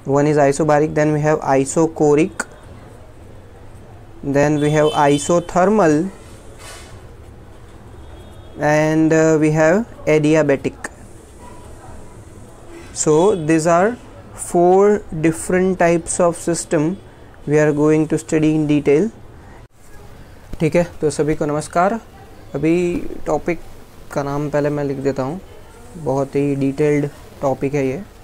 One is isobaric, then we have isochoric, then we have isothermal, and we have adiabatic. So these are 4 different types of system we are going to study in detail. ठीक है, तो सभी को नमस्कार। अभी topic का नाम पहले मैं लिख देता हूँ, बहुत ही डिटेल्ड टॉपिक है ये।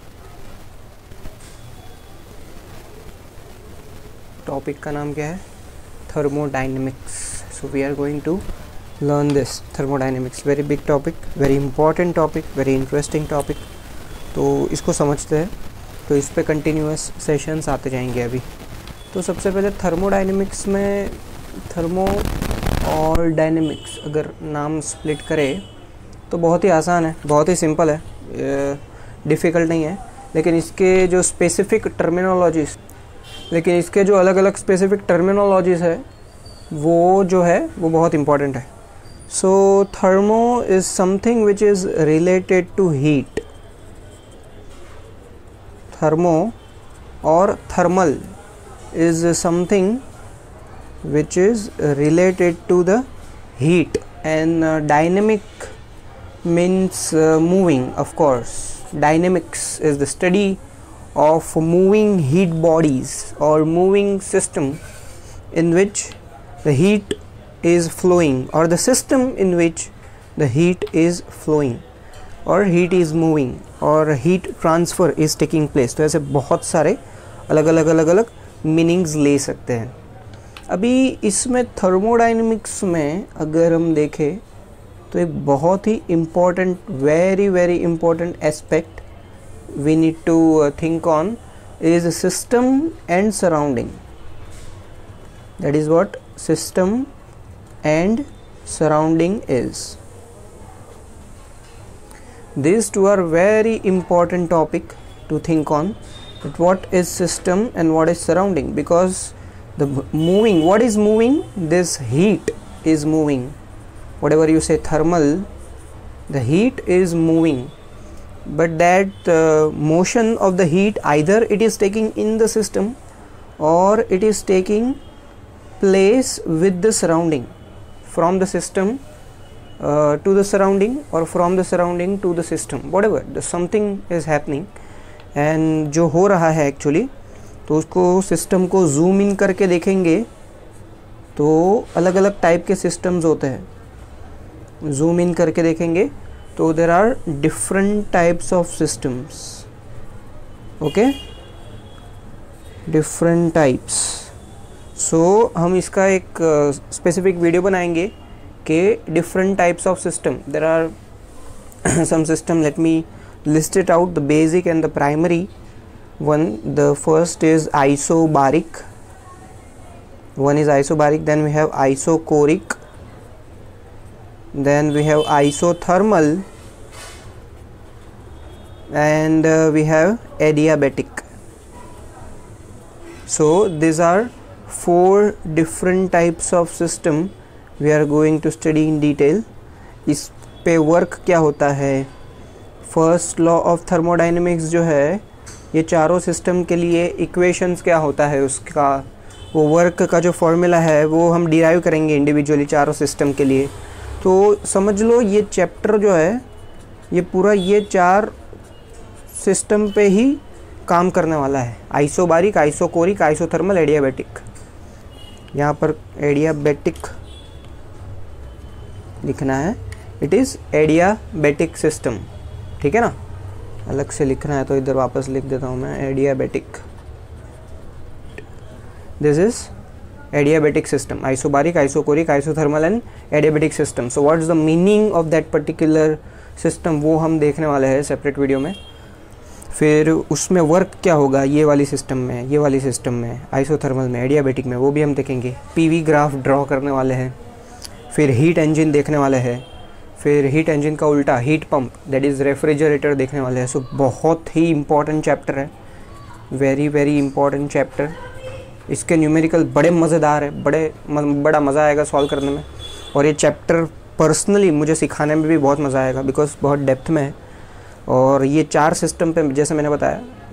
टॉपिक का नाम क्या है? Thermodynamics. So we are going to learn this thermodynamics. Very big topic, very important topic, very interesting topic. तो इसको समझते हैं, तो इस पे कंटिन्यूअस सेशंस आते जाएंगे अभी। तो सबसे पहले थर्मोडाइनमिक्स में थर्मो और डायनेमिक्स अगर नाम स्प्लिट करें तो बहुत ही आसान है, बहुत ही सिंपल है, डिफ़िकल्ट नहीं है। लेकिन इसके जो स्पेसिफिक टर्मिनोलॉजीज़ अलग अलग स्पेसिफिक टर्मिनोलॉजीज़ है वो जो है वो बहुत इंपॉर्टेंट है। So thermo is something which is related to heat. Thermo और thermal is something which is related to the heat, and dynamic means moving. Of course, dynamics is the study of moving heat bodies or moving system in which the heat is flowing, or the system in which the heat is flowing or heat is moving or heat transfer is taking place. तो ऐसे बहुत सारे अलग अलग meanings ले सकते हैं। अभी इसमें थर्मोडाइनमिक्स में अगर हम देखें तो एक बहुत ही important, very important aspect we need to think on is system and surrounding. That is what system and surrounding is. These two are very important topic to think on, that what is system and what is surrounding, because the moving, what is moving? This heat is moving. Whatever you say thermal, the heat is moving, but that motion of the heat, either it is taking in the system or it is taking place with the surrounding, from the system to the surrounding, or from the surrounding to the system, whatever the something is happening, and जो हो रहा है actually, तो उसको system को zoom in करके देखेंगे तो अलग अलग टाइप के सिस्टम्स होते हैं। जूम इन करके देखेंगे तो there are different types of systems. Okay, different types. So हम इसका एक स्पेसिफिक वीडियो बनाएंगे कि different types of system. There are some system, let me list it out, the basic and the primary one. The first is isobaric. One is isobaric, then we have isochoric, then we have isothermal, and we have adiabatic. So these are 4 different types of system we are going to study in detail. इस पे work क्या होता है? First law of thermodynamics जो है, ये चारों system के लिए इक्वेशंस क्या होता है उसका, वो वर्क का जो फॉर्मूला है वो हम डिराइव करेंगे इंडिविजुअली चारों सिस्टम के लिए। तो समझ लो ये चैप्टर जो है ये पूरा ये 4 सिस्टम पे ही काम करने वाला है। Isobaric, isochoric, isothermal, adiabatic. यहाँ पर एडियाबैटिक लिखना है, इट इज़ एडियाबैटिक सिस्टम, ठीक है ना। अलग से लिखना है तो इधर वापस लिख देता हूँ मैं, adiabatic. This is adiabatic system, isobaric, isochoric, isothermal and adiabatic system. So what is the meaning of that particular system, वो हम देखने वाले हैं सेपरेट वीडियो में। फिर उसमें वर्क क्या होगा ये वाली सिस्टम में, ये वाली सिस्टम में, आइसोथर्मल में, एडियाबैटिक में, वो भी हम देखेंगे। पीवी ग्राफ ड्रॉ करने वाले हैं। फिर हीट इंजन देखने वाले हैं। फिर हीट इंजन का उल्टा heat pump, that is refrigerator देखने वाले हैं। सो बहुत ही इम्पॉर्टेंट चैप्टर है, वेरी इंपॉर्टेंट चैप्टर। इसके न्यूमेरिकल बड़े मज़ेदार है, बड़ा मज़ा आएगा सॉल्व करने में। और ये चैप्टर पर्सनली मुझे सिखाने में भी बहुत मज़ा आएगा, बिकॉज बहुत डेप्थ में है। और ये 4 सिस्टम पे जैसे मैंने बताया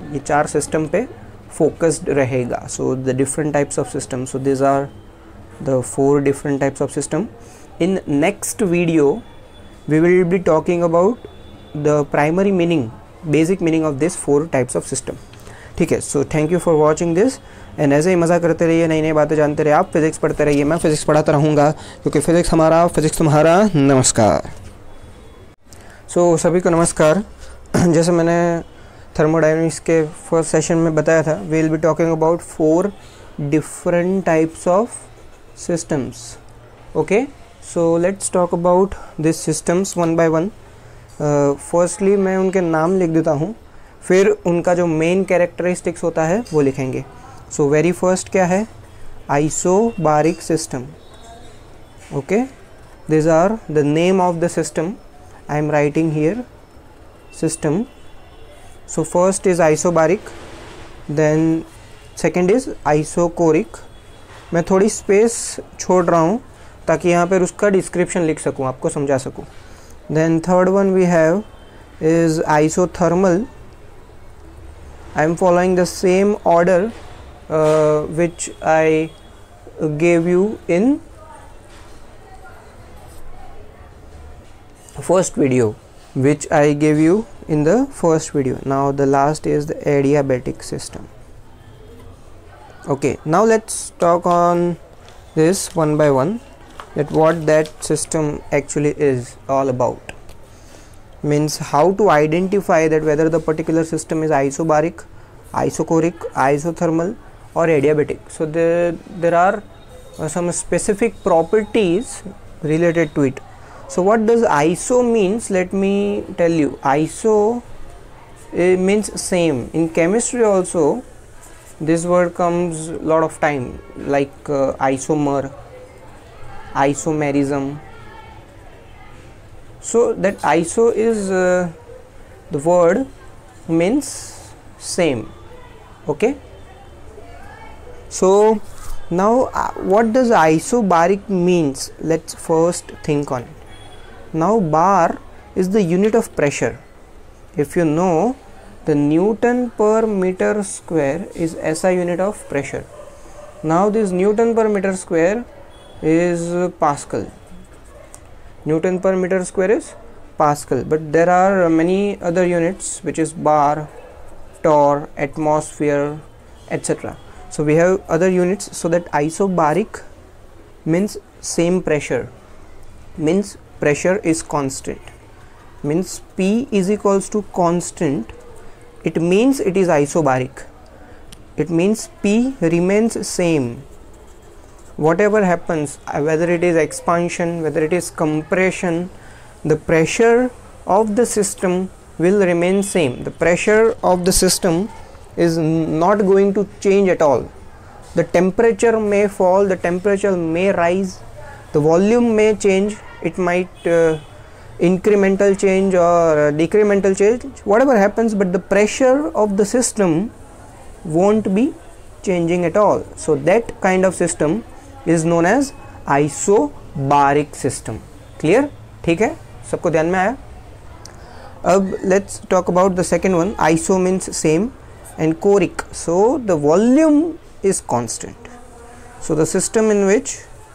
ये 4 सिस्टम पे फोकस्ड रहेगा. So the different types of system, so this are the 4 different types of system. In next video we will be talking about the primary meaning, basic meaning of this 4 types of system. ठीक है. So thank you for watching this and ऐसे ही मज़ा करते रहिए, नई नई बातें जानते रहिए. आप फिज़िक्स पढ़ते रहिए, मैं फिज़िक्स पढ़ाता रहूँगा, क्योंकि फ़िज़िक्स हमारा, फिज़िक्स तुम्हारा. नमस्कार. सो सभी को नमस्कार. जैसे मैंने थर्मोडायनेमिक्स के फर्स्ट सेशन में बताया था, we will be talking about 4 different types of systems. Okay, so let's talk about these systems one by one. Firstly मैं उनके नाम लिख देता हूँ, फिर उनका जो मेन कैरेक्टरिस्टिक्स होता है वो लिखेंगे. सो वेरी फर्स्ट क्या है? Isobaric system. Okay, this are the name of the system. I am writing here system. So first is isobaric, then second is isochoric. मैं थोड़ी स्पेस छोड़ रहा हूँ ताकि यहाँ पर उसका डिस्क्रिप्शन लिख सकूँ, आपको समझा सकूँ. Then third one we have is isothermal. I am following the same order which I gave you in first video, Now the last is the adiabatic system. Okay, now let's talk on this one by one, that what that system actually is all about. Means how to identify that whether the particular system is isobaric, isocoric, isothermal or adiabatic. So there are some specific properties related to it. So what does iso means? Let me tell you. Iso means same. In chemistry also this word comes a lot of time, like isomer, isomerism. So that iso is the word means same. Okay, so now what does isobaric means? Let's first think on it. Now bar is the unit of pressure. If you know, the Newton per meter square is SI unit of pressure. Now this Newton per meter square is Pascal. Newton per meter square is Pascal, but there are many other units which is bar, torr, atmosphere, etc. So we have other units. So that isobaric means same pressure, means pressure is constant, means P is equals to constant. It means it is isobaric. It means P remains same. Whatever happens, whether it is expansion, whether it is compression, the pressure of the system will remain same. The pressure of the system is not going to change at all. The temperature may fall, the temperature may rise, the volume may change, it might incremental change or decremental change, whatever happens, but the pressure of the system won't be changing at all. So that kind of system is known as isobaric system. Clear? ठीक है, सबको ध्यान में आया? अब let's talk about the second one. Iso means same and choric. So the volume is constant. So the system in which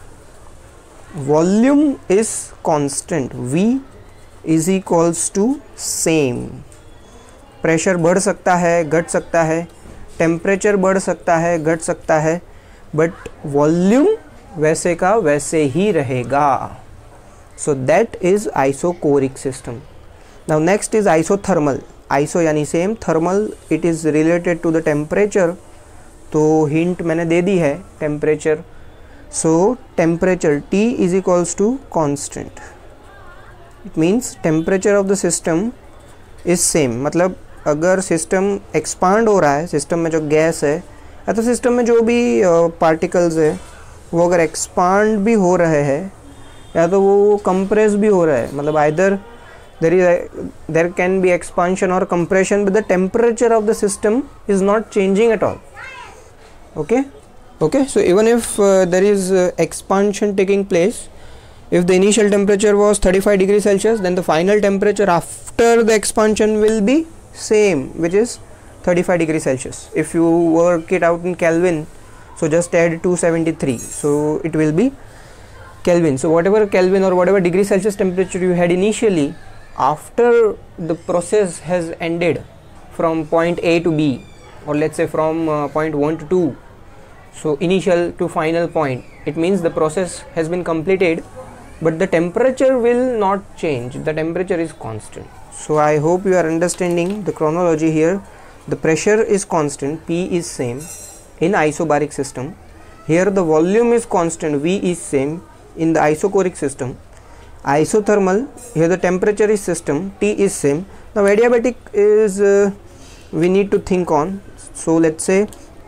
volume is constant, V is equals to same. Pressure बढ़ सकता है, घट सकता है, temperature बढ़ सकता है, घट सकता है, बट वॉल्यूम वैसे का वैसे ही रहेगा. So that is isochoric system. Now next is isothermal. Iso यानी same, thermal it is related to the temperature. तो हिंट मैंने दे दी है, temperature. So temperature T is equals to constant. It means temperature of the system is same. मतलब अगर system expand हो रहा है, सिस्टम में जो गैस है या तो सिस्टम में जो भी पार्टिकल्स है वो अगर एक्सपांड भी हो रहे हैं या तो वो कंप्रेस भी हो रहा है, मतलब either there can be expansion or compression, but the temperature of the system is not changing at all. Okay, so even if there is expansion taking place, if the initial temperature was 35 degrees Celsius, then the final temperature after the expansion will be same, which is 35 degree Celsius. If you work it out in Kelvin, so just add 273, so it will be Kelvin. So whatever Kelvin or whatever degree Celsius temperature you had initially, after the process has ended from point A to B, or let's say from point 1 to 2, so initial to final point, it means the process has been completed, but the temperature will not change, the temperature is constant. So I hope you are understanding the chronology here. The pressure is constant, P is same in isobaric system. Here the volume is constant, V is same in the isochoric system. Isothermal, here the temperature is system, T is same. Now adiabatic is we need to think on. So let's say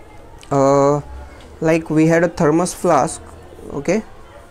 like we had a thermos flask, okay,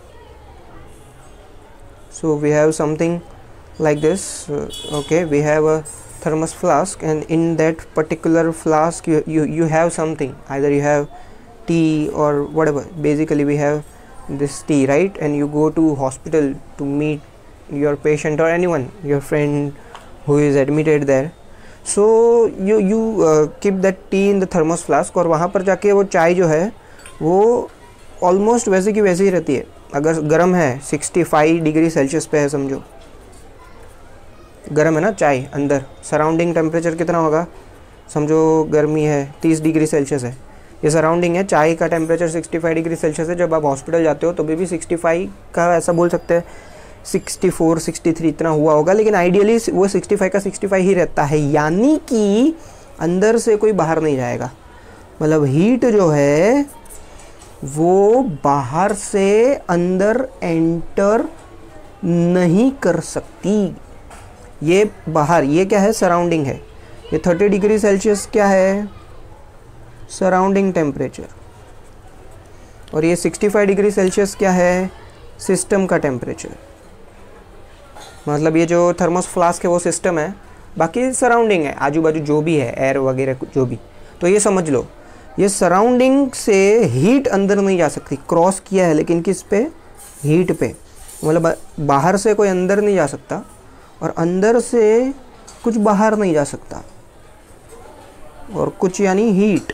so we have something like this, okay, we have a thermos flask, and in that particular flask you have something, either you have tea or whatever. Basically we have this tea, right? And you go to hospital to meet your patient or anyone, your friend who is admitted there. So you keep that tea in the thermos flask, और वहाँ पर जाके वो चाय जो है वो almost वैसे की वैसे ही रहती है. अगर गर्म है 65 डिग्री सेल्सियस पे है, समझो गर्म है ना चाय, अंदर सराउंडिंग टेम्परेचर कितना होगा, समझो गर्मी है 30 डिग्री सेल्सियस है, ये सराउंडिंग है, चाय का टेम्परेचर 65 डिग्री सेल्सियस है. जब आप हॉस्पिटल जाते हो तो भी 65 का ऐसा बोल सकते हैं 64 63 इतना हुआ होगा, लेकिन आइडियली वो 65 का 65 ही रहता है, यानी कि अंदर से कोई बाहर नहीं जाएगा. मतलब हीट जो है वो बाहर से अंदर एंटर नहीं कर सकती. ये बाहर, ये क्या है, सराउंडिंग है. ये 30 डिग्री सेल्सियस क्या है, सराउंडिंग टेम्परेचर, और ये 65 डिग्री सेल्सियस क्या है, सिस्टम का टेम्परेचर. मतलब ये जो थर्मोस फ्लास्क है वो सिस्टम है, बाकी सराउंडिंग है, आजू बाजू जो भी है, एयर वगैरह जो भी. तो ये समझ लो, ये सराउंडिंग से हीट अंदर नहीं जा सकती. क्रॉस किया है लेकिन किस पे, हीट पे. मतलब बाहर से कोई अंदर नहीं जा सकता और अंदर से कुछ बाहर नहीं जा सकता, और कुछ यानी हीट.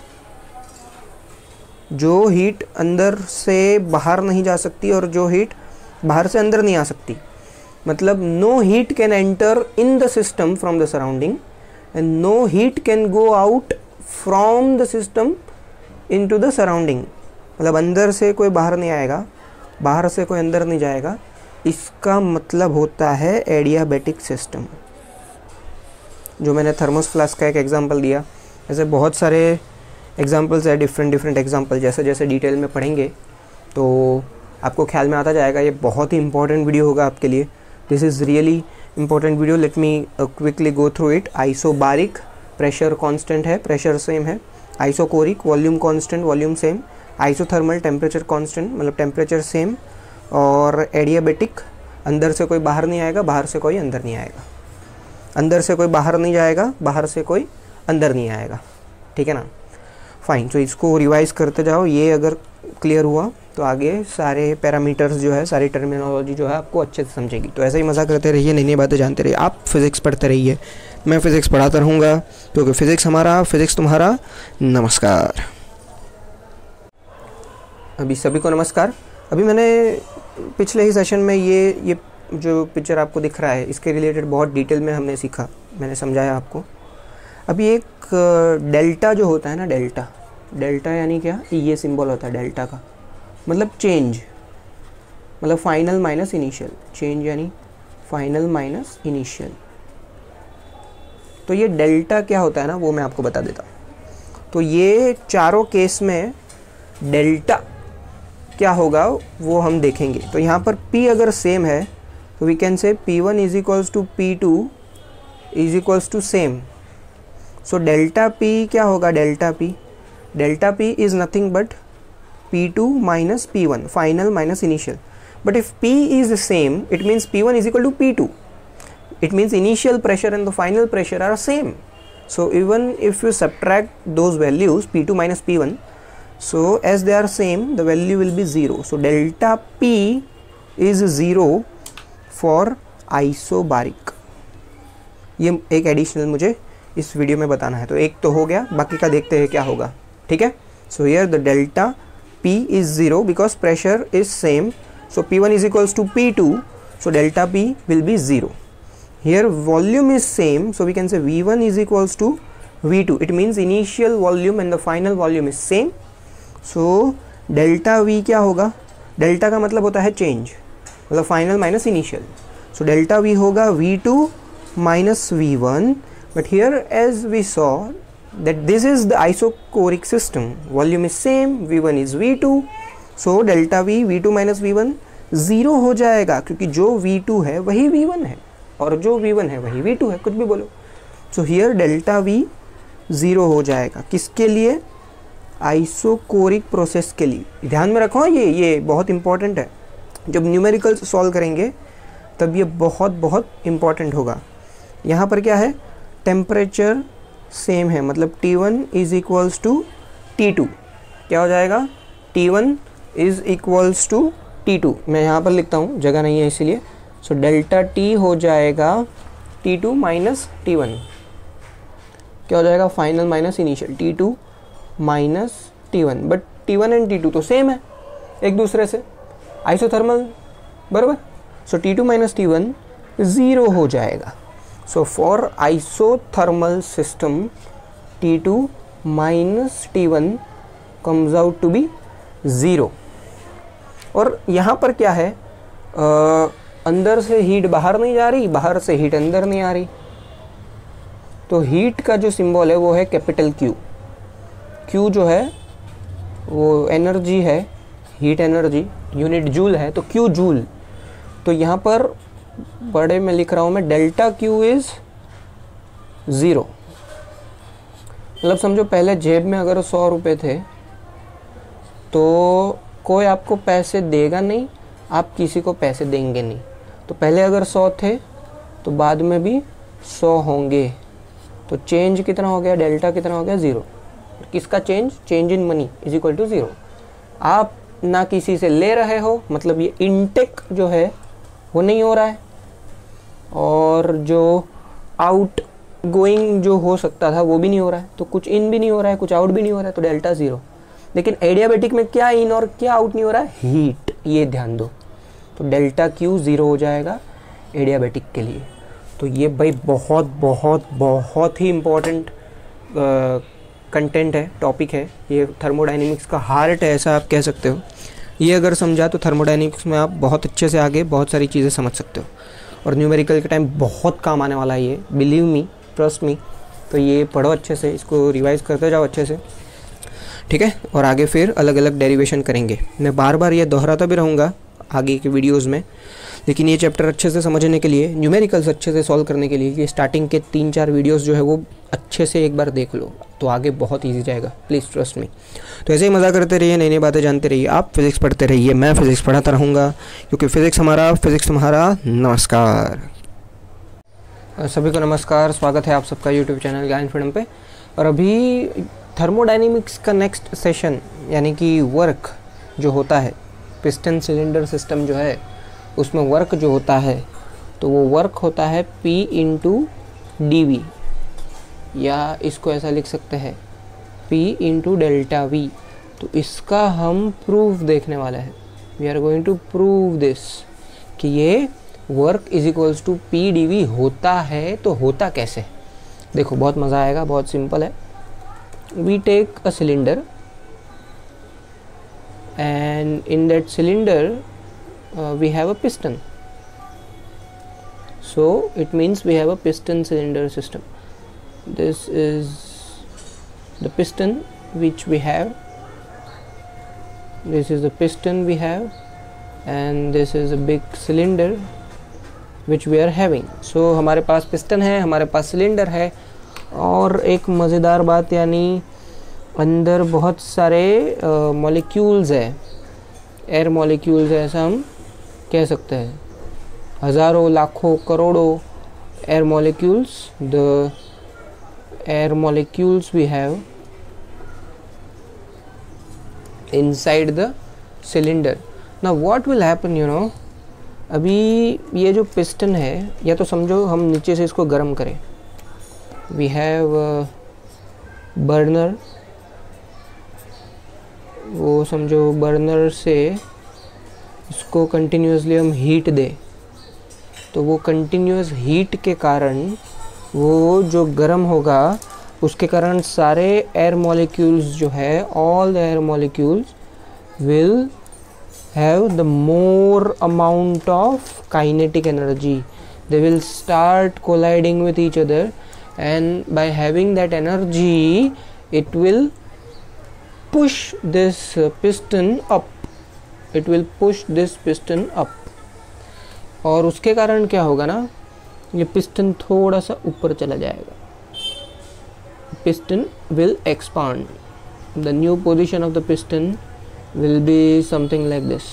जो हीट अंदर से बाहर नहीं जा सकती और जो हीट बाहर से अंदर नहीं आ सकती. मतलब no heat can enter in the system from the surrounding and no heat can go out from the system into the surrounding. मतलब अंदर से कोई बाहर नहीं आएगा, बाहर से कोई अंदर नहीं जाएगा. इसका मतलब होता है एडियाबैटिक सिस्टम. जो मैंने थर्मोस फ्लास्क का एक एग्जांपल दिया, ऐसे बहुत सारे एग्जांपल्स है, डिफरेंट एग्जांपल. जैसे जैसे डिटेल में पढ़ेंगे तो आपको ख्याल में आता जाएगा. ये बहुत ही इंपॉर्टेंट वीडियो होगा आपके लिए. This is really important video. Let me quickly go through it. Isobaric, pressure constant है, प्रेशर सेम है. Isochoric, volume constant, volume same. Isothermal, temperature constant, मतलब टेम्परेचर सेम. और एडियाबैटिक, अंदर से कोई बाहर नहीं आएगा, बाहर से कोई अंदर नहीं आएगा. अंदर से कोई बाहर नहीं जाएगा, बाहर से कोई अंदर नहीं आएगा. ठीक है ना, फाइन. तो इसको रिवाइज करते जाओ. ये अगर क्लियर हुआ तो आगे सारे पैरामीटर्स जो है, सारी टर्मिनोलॉजी जो है आपको अच्छे से समझेगी. तो ऐसा ही मज़ा करते रहिए, नई नई बातें जानते रहिए. आप फिज़िक्स पढ़ते रहिए, मैं फिज़िक्स पढ़ाता रहूँगा, क्योंकि फिज़िक्स हमारा, फिज़िक्स तुम्हारा. नमस्कार. अभी सभी को नमस्कार. अभी मैंने पिछले ही सेशन में ये जो पिक्चर आपको दिख रहा है, इसके रिलेटेड बहुत डिटेल में हमने सीखा, मैंने समझाया आपको. अभी एक डेल्टा जो होता है ना, डेल्टा यानी क्या, ये सिंबल होता है डेल्टा का, मतलब चेंज, मतलब फाइनल माइनस इनिशियल. चेंज यानी फाइनल माइनस इनिशियल. तो ये डेल्टा क्या होता है ना, वो मैं आपको बता देता हूँ. तो ये चारों केस में डेल्टा क्या होगा वो हम देखेंगे. तो यहाँ पर P अगर सेम है तो we can say P1 is equals to P2 is equals to same. So delta P क्या होगा, delta P is nothing but P2 minus P1, final minus initial. But if P is same, it means P1 is equal to P2. It means initial pressure and the final pressure are same. So even if you subtract those values, P2 minus P1, so as they are same, the value will be 0. So delta P is 0 for isobaric. ये एक additional मुझे इस video में बताना है। तो एक तो हो गया, बाकी का देखते हैं क्या होगा, ठीक है। So here the delta P is 0 because pressure is same, so P1 is equals to P2, so delta P will be 0. Here volume is same, so we can say V1 is equals to V2. It means initial volume and the final volume is same, so delta V क्या होगा, delta का मतलब होता है change, मतलब final minus initial, so delta V होगा V2 minus V1, but here as we saw that this is the isochoric system, volume is same, V1 is V2, so delta V V2 minus V1 0 हो जाएगा, क्योंकि जो V2 है वही V1 है और जो V1 है वही V2 है, कुछ भी बोलो। सो हियर डेल्टा V 0 हो जाएगा, किसके लिए, आइसोकोरिक प्रोसेस के लिए। ध्यान में रखो ये बहुत इंपॉर्टेंट है, जब न्यूमेरिकल्स सॉल्व करेंगे तब ये बहुत इंपॉर्टेंट होगा। यहाँ पर क्या है, टेम्परेचर सेम है, मतलब T1 is equals to T2, क्या हो जाएगा, T1 is equals to T2, मैं यहाँ पर लिखता हूँ, जगह नहीं है इसीलिए। सो डेल्टा T हो जाएगा T2 माइनस T1, क्या हो जाएगा, final minus initial, T2 minus T1, but T1 and T2 तो सेम है एक दूसरे से, आइसोथर्मल, बराबर। सो T2 माइनस T1 0 हो जाएगा। So for isothermal system T2 minus T1 comes out to be 0। और यहाँ पर क्या है, अंदर से हीट बाहर नहीं जा रही, बाहर से हीट अंदर नहीं आ रही, तो हीट का जो सिंबल है वो है कैपिटल Q। Q जो है वो एनर्जी है, हीट एनर्जी, यूनिट जूल है, तो Q जूल। तो यहाँ पर बड़े में लिख रहा हूँ मैं, डेल्टा Q इज 0, मतलब समझो पहले जेब में अगर 100 रुपये थे तो कोई आपको पैसे देगा नहीं, आप किसी को पैसे देंगे नहीं। तो पहले अगर 100 थे तो बाद में भी 100 होंगे, तो चेंज कितना हो गया, डेल्टा कितना हो गया, 0। किसका change, change in money is equal to 0। आप ना किसी से ले रहे हो, मतलब ये इनटेक जो है वो नहीं हो रहा है, और जो आउट गोइंग जो हो सकता था वो भी नहीं हो रहा है, तो कुछ इन भी नहीं हो रहा है, कुछ आउट भी नहीं हो रहा है, तो डेल्टा 0। लेकिन एडियाबेटिक में क्या इन और क्या आउट नहीं हो रहा है, हीट, ये ध्यान दो। तो डेल्टा Q 0 हो जाएगा एडियाबेटिक के लिए। तो ये भाई बहुत ही इम्पोर्टेंट कंटेंट है, टॉपिक है, ये थर्मोडाइनमिक्स का हार्ट है, ऐसा आप कह सकते हो। ये अगर समझा तो थर्मोडाइनमिक्स में आप बहुत अच्छे से आगे बहुत सारी चीज़ें समझ सकते हो, और न्यूमेरिकल के टाइम बहुत काम आने वाला है ये, बिलीव मी, ट्रस्ट मी। तो ये पढ़ो अच्छे से, इसको रिवाइज करते जाओ अच्छे से, ठीक है। और आगे फिर अलग अलग डेरिवेशन करेंगे, मैं बार ये दोहराता भी रहूँगा आगे के वीडियोज़ में, लेकिन ये चैप्टर अच्छे से समझने के लिए, न्यूमेरिकल्स अच्छे से सॉल्व करने के लिए ये स्टार्टिंग के 3-4 वीडियोस जो है वो अच्छे से एक बार देख लो, तो आगे बहुत ईजी जाएगा, प्लीज़ ट्रस्ट मी। तो ऐसे ही मज़ा करते रहिए, नई नई बातें जानते रहिए, आप फिज़िक्स पढ़ते रहिए, मैं फिज़िक्स पढ़ाता रहूँगा, क्योंकि फ़िज़िक्स हमारा, फिज़िक्स तुम्हारा। नमस्कार सभी को, नमस्कार, स्वागत है आप सबका यूट्यूब चैनल ज्ञान फ्रीडम पे। और अभी थर्मोडाइनमिक्स का नेक्स्ट सेशन, यानी कि वर्क जो होता है, पिस्टन सिलेंडर सिस्टम जो है उसमें वर्क जो होता है, तो वो वर्क होता है P इंटू dV, या इसको ऐसा लिख सकते हैं P इंटू डेल्टा V। तो इसका हम प्रूफ देखने वाले हैं, we are going to prove this, कि ये work is equals to P dV होता है। तो होता कैसे, देखो बहुत मज़ा आएगा, बहुत सिंपल है। We take a cylinder and in that cylinder we have a piston, so it means we have a piston cylinder system. This is the piston which we have, this is the piston we have, and this is a big cylinder which we are having. So हमारे पास piston है, हमारे पास cylinder है, और एक मज़ेदार बात, यानी अंदर बहुत सारे मॉलिक्यूल्स है, एयर मॉलिक्यूल्स है, ऐसा हम कह सकते हैं, हज़ारों, लाखों, करोड़ों air molecules, the air molecules we have inside the cylinder. Now what will happen, you know, अभी ये जो पिस्टन है, या तो समझो हम नीचे से इसको गर्म करें, वी हैव बर्नर, वो समझो बर्नर से इसको कंटिन्यूसली हम हीट दें तो वो कंटिन्यूस हीट के कारण वो जो गर्म होगा उसके कारण सारे एयर मॉलिक्यूल्स जो है, all the air molecules will have the more amount of kinetic energy. They will start colliding with each other, and by having that energy it will push this piston up. It will push this piston up. और उसके कारण क्या होगा ना, ये piston थोड़ा सा ऊपर चला जाएगा. Piston will expand. The new position of the piston will be something like this.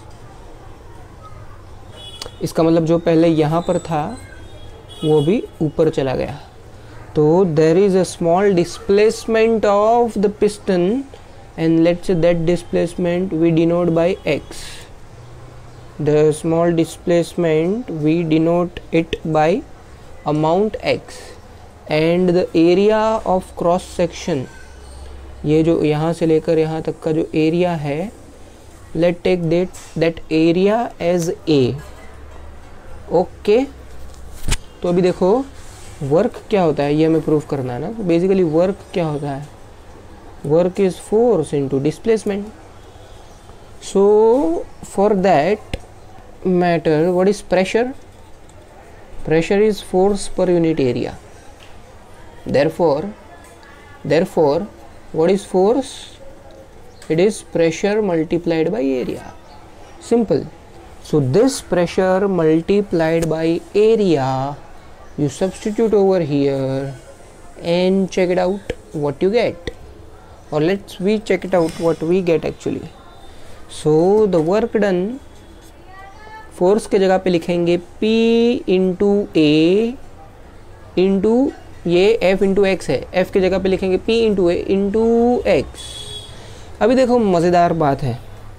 इसका मतलब जो पहले यहाँ पर था वो भी ऊपर चला गया. तो there is a small displacement of the piston, and let's say that displacement we denote by x. The small displacement we denote it by amount x, and the area of cross section, ये जो यहाँ से लेकर यहाँ तक का जो area है, let's take that area as a. Okay तो अभी देखो वर्क क्या होता है ये हमें प्रूव करना है ना. तो बेसिकली वर्क क्या होता है, work is force into displacement. So for that matter what is pressure, pressure is force per unit area. Therefore what is force, it is pressure multiplied by area. Simple. So this pressure multiplied by area, you substitute over here and check it out what you get, or we check it out what we get actually. So the work done, force के जगह पे लिखेंगे P into A into ये F into X है, F के जगह पे लिखेंगे P into A into X. अभी देखो मज़ेदार बात है.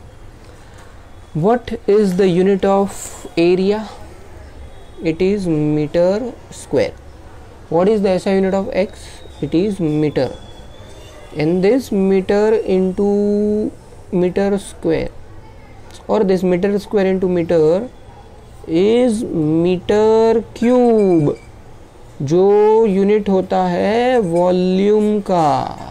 What is the unit of area? It is meter square. What is the SI unit of x? It is meter. And this meter into meter square, or this meter square into meter is meter cube, जो unit होता है volume का.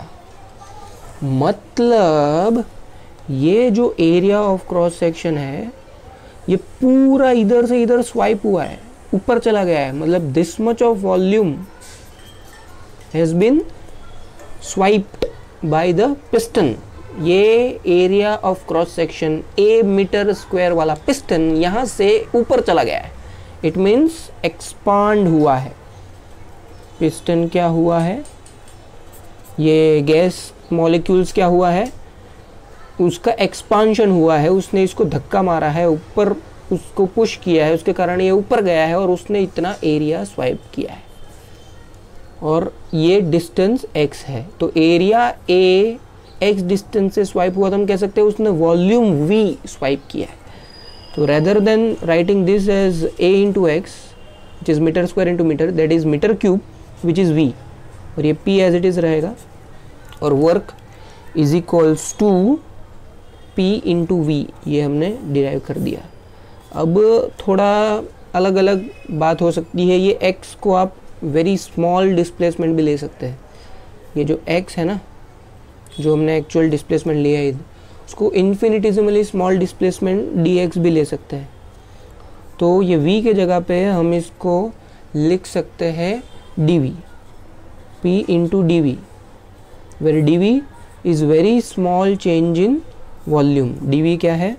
मतलब ये जो area of cross section है ये पूरा इधर से इधर स्वाइप हुआ है, ऊपर चला गया है. मतलब this much of volume has been swiped by the piston. ये area of cross section a meter square वाला पिस्टन यहाँ से ऊपर चला गया है. इट मीन्स एक्सपांड हुआ है. पिस्टन क्या हुआ है, ये गैस मॉलिक्यूल्स क्या हुआ है, उसका एक्सपांशन हुआ है. उसने इसको धक्का मारा है, ऊपर उसको पुश किया है, उसके कारण ये ऊपर गया है और उसने इतना एरिया स्वाइप किया है. और ये डिस्टेंस x है. तो एरिया a x डिस्टेंस से स्वाइप हुआ तो हम कह सकते हैं उसने वॉल्यूम v स्वाइप किया है. तो rather than writing this as a into x which is meter square into meter, that is meter cube which is v, और ये p एज इट इज़ रहेगा. और work is equals to P into v, ये हमने derive कर दिया. अब थोड़ा अलग अलग बात हो सकती है. ये x को आप वेरी स्मॉल डिस्प्लेसमेंट भी ले सकते हैं. ये जो x है ना, जो हमने एक्चुअल डिस्प्लेसमेंट लिया है, उसको इन्फिनिटिसिमली स्मॉल डिस्प्लेसमेंट dx भी ले सकते हैं. तो ये v के जगह पे हम इसको लिख सकते हैं dv, P into dv, where dv is very small change in volume. dv क्या है,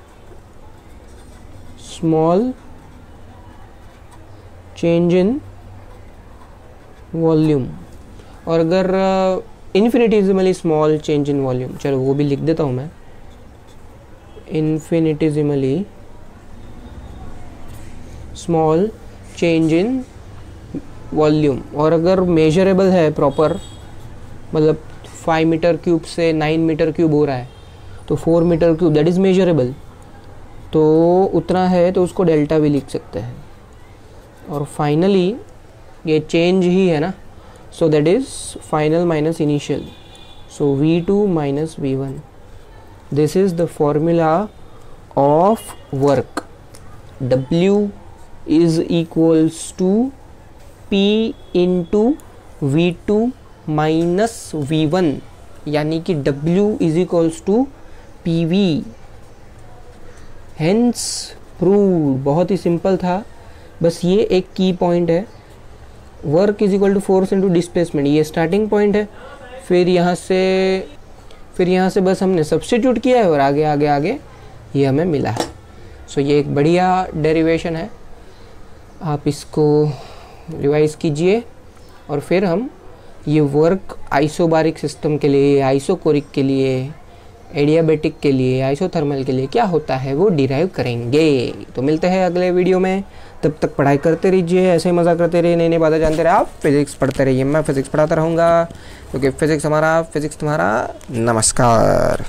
स्मॉल चेंज इन वॉल्यूम. और अगर infinitesimally small change in volume, चलो वो भी लिख देता हूँ मैं, infinitesimally small change in volume. और अगर मेजरेबल है प्रॉपर, मतलब 5 मीटर क्यूब से 9 मीटर क्यूब हो रहा है, तो 4 meter cube that is measurable, तो उतना है तो उसको डेल्टा भी लिख सकते हैं. और फाइनली ये चेंज ही है ना, So that is final minus initial. So V2 minus V1. This is the formula of work. W is equals to P into V2 minus V1, यानी कि W is equals to PV. Hence proved. बहुत ही simple था, बस ये एक key point है. Work is equal to force into displacement, ये starting point है. फिर यहाँ से बस हमने सब्स्टिट्यूट किया है और आगे आगे आगे ये हमें मिला है. सो ये एक बढ़िया डेरिवेशन है, आप इसको रिवाइज कीजिए. और फिर हम ये वर्क आइसोबारिक सिस्टम के लिए, आइसोकोरिक के लिए, एडियाबेटिक के लिए, आइसोथर्मल के लिए क्या होता है वो डिराइव करेंगे. तो मिलते हैं अगले वीडियो में. तब तक पढ़ाई करते रहिए, ऐसे ही मज़ा करते रहिए, नई नई बातें जानते रहे. आप फिजिक्स पढ़ते रहिए, मैं फिजिक्स पढ़ाता रहूँगा, क्योंकि फिजिक्स हमारा, फिजिक्स तुम्हारा. नमस्कार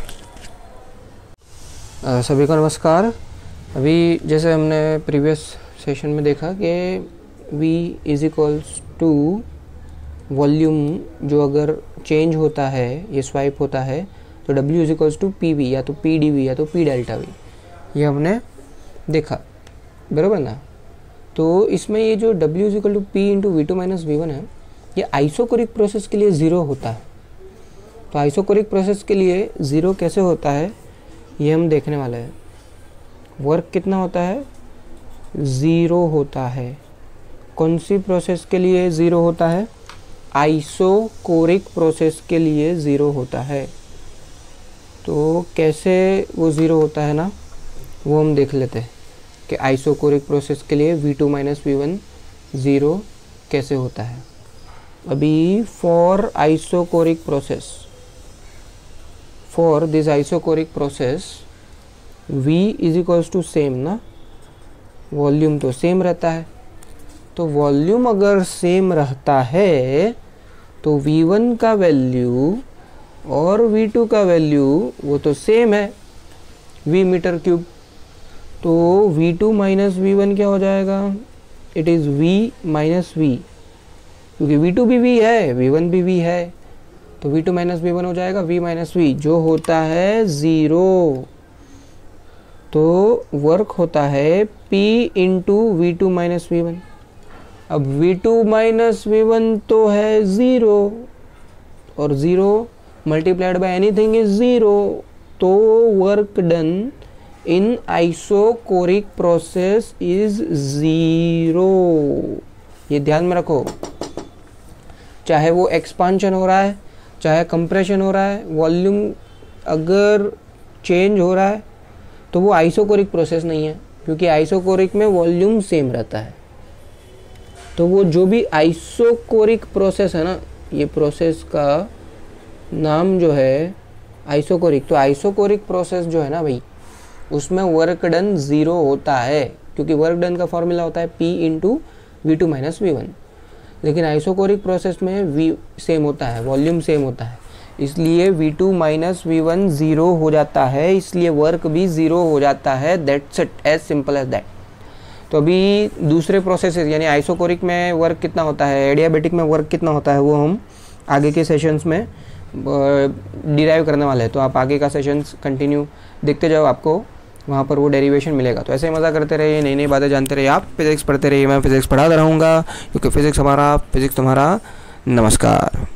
सभी को नमस्कार. अभी जैसे हमने प्रीवियस सेशन में देखा कि V is equals to volume, जो अगर चेंज होता है, ये स्वाइप होता है, तो W is equals to PV या तो PdV या तो P डेल्टा V. ये हमने देखा, बराबर ना. तो इसमें ये जो W is equal to P into V2 minus V1 है, ये आइसोकोरिक प्रोसेस के लिए ज़ीरो होता है. तो आइसोकोरिक प्रोसेस के लिए ज़ीरो कैसे होता है ये हम देखने वाले हैं. वर्क कितना होता है, ज़ीरो होता है. कौन सी प्रोसेस के लिए ज़ीरो होता है, आइसोकोरिक प्रोसेस के लिए ज़ीरो होता है. तो कैसे वो ज़ीरो होता है ना, वो हम देख लेते हैं कि आइसोकोरिक प्रोसेस के लिए V2 माइनस V1 ज़ीरो कैसे होता है. अभी for isochoric process, for this isochoric process V is equals to same ना, वॉल्यूम तो सेम रहता है. तो वॉल्यूम अगर सेम रहता है तो V1 का वैल्यू और V2 का वैल्यू वो तो सेम है, V मीटर क्यूब. तो V2 माइनस V1 क्या हो जाएगा, it is V minus V, क्योंकि V2 भी V है, V1 भी V है. तो V2 माइनस V1 हो जाएगा V माइनस V, जो होता है ज़ीरो. तो वर्क होता है P into V2 minus V1. अब V2 माइनस V1 तो है ज़ीरो, और zero multiplied by anything is zero. तो work done in isochoric process is zero. ये ध्यान में रखो, चाहे वो एक्सपांशन हो रहा है, चाहे कंप्रेशन हो रहा है, वॉल्यूम अगर चेंज हो रहा है तो वो आइसोकोरिक प्रोसेस नहीं है, क्योंकि आइसोकोरिक में वॉल्यूम सेम रहता है. तो वो जो भी आइसोकोरिक प्रोसेस है ना, ये प्रोसेस का नाम जो है आइसोकोरिक. तो आइसोकोरिक प्रोसेस जो है ना भाई, उसमें वर्क डन ज़ीरो होता है, क्योंकि वर्क डन का फॉर्मूला होता है P into V2 minus V1. लेकिन आइसोकोरिक प्रोसेस में V सेम होता है, वॉल्यूम सेम होता है, इसलिए V2 माइनस V1 ज़ीरो हो जाता है, इसलिए वर्क भी ज़ीरो हो जाता है. That's it, as simple as that. तो अभी दूसरे प्रोसेसेस यानी आइसोकोरिक में वर्क कितना होता है, एडियाबेटिक में वर्क कितना होता है, वो हम आगे के सेशंस में डिराइव करने वाले हैं. तो आप आगे का सेशंस कंटिन्यू देखते जाओ, आपको वहाँ पर वो डेरिवेशन मिलेगा. तो ऐसे ही मज़ा करते रहिए, नई नई बातें जानते रहिए. आप फिजिक्स पढ़ते रहिए, मैं फिजिक्स पढ़ाता रहूँगा, क्योंकि फिजिक्स हमारा, फिजिक्स तुम्हारा. नमस्कार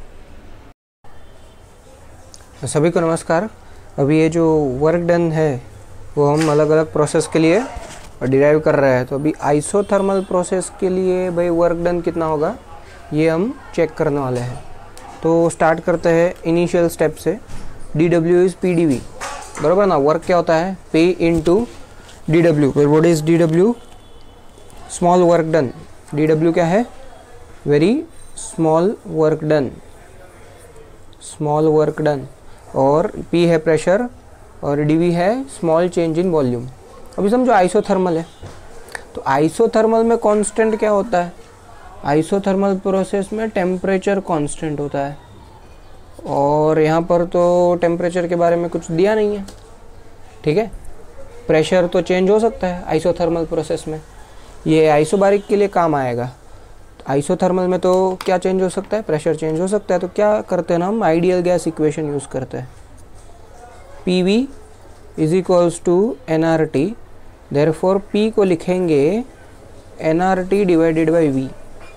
सभी को नमस्कार. अभी ये जो वर्क डन है वो हम अलग अलग प्रोसेस के लिए डिराइव कर रहे हैं. तो अभी आइसोथर्मल प्रोसेस के लिए भाई वर्क डन कितना होगा ये हम चेक करने वाले हैं. तो स्टार्ट करते हैं इनिशियल स्टेप से. dW इज़ PdV, बराबर ना. वर्क क्या होता है, P इंटू dW. फिर what is dW, small work done. dW क्या है, very small work done, small work done. और P है प्रेशर और dV है स्मॉल चेंज इन वॉल्यूम. अभी समझो आइसोथर्मल है, तो आइसोथर्मल में कांस्टेंट क्या होता है, आइसोथर्मल प्रोसेस में टेम्परेचर कांस्टेंट होता है. और यहाँ पर तो टेम्परेचर के बारे में कुछ दिया नहीं है, ठीक है. प्रेशर तो चेंज हो सकता है आइसोथर्मल प्रोसेस में, ये आइसोबारिक के लिए काम आएगा. आइसोथर्मल में तो क्या चेंज हो सकता है, प्रेशर चेंज हो सकता है। तो क्या करते हैं ना हम, आइडियल गैस इक्वेशन यूज़ करते हैं, PV is equals to nRT, therefore P को लिखेंगे nRT divided by V।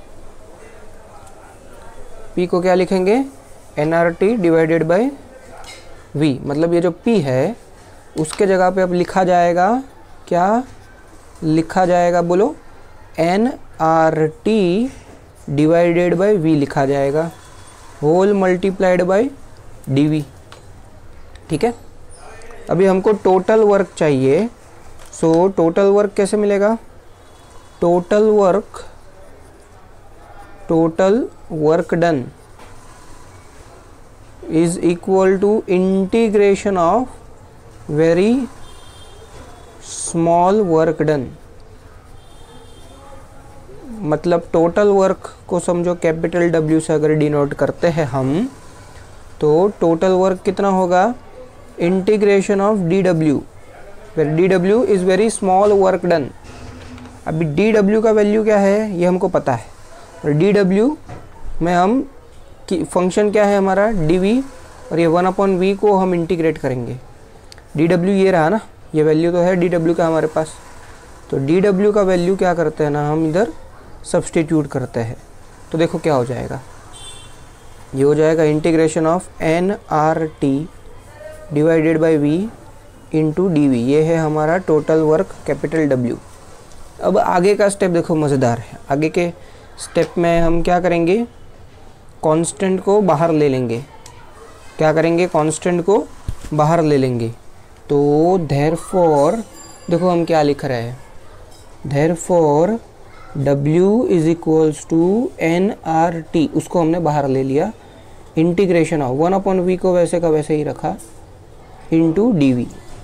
P को क्या लिखेंगे, nRT डिवाइडेड बाई V। मतलब ये जो P है उसके जगह पे अब लिखा जाएगा, क्या लिखा जाएगा बोलो, nRT डिवाइडेड बाई V लिखा जाएगा, होल मल्टीप्लाइड बाई dV। ठीक है, अभी हमको टोटल वर्क चाहिए। सो टोटल वर्क कैसे मिलेगा, total work done is equal to integration of very small work done. मतलब टोटल वर्क को समझो कैपिटल W से अगर डिनोट करते हैं हम, तो टोटल वर्क कितना होगा, integration of DW, where DW is very small work done. अभी DW का वैल्यू क्या है ये हमको पता है, और DW में हम कि फंक्शन क्या है हमारा dV, और ये 1/V को हम इंटीग्रेट करेंगे। DW ये रहा ना, ये वैल्यू तो है DW का हमारे पास, तो DW का वैल्यू क्या करते हैं ना हम इधर सब्सटीट्यूट करते हैं। तो देखो क्या हो जाएगा, ये हो जाएगा integration of nRT divided by V into DV। ये है हमारा टोटल वर्क कैपिटल W। अब आगे का स्टेप देखो मज़ेदार है। आगे के स्टेप में हम क्या करेंगे, कांस्टेंट को बाहर ले लेंगे। क्या करेंगे, कांस्टेंट को बाहर ले लेंगे। तो देयरफॉर देखो हम क्या लिख रहे हैं, therefore W is equals to nRT, उसको हमने बाहर ले लिया, इंटीग्रेशन ऑफ 1/V को वैसे का वैसे ही रखा into DV,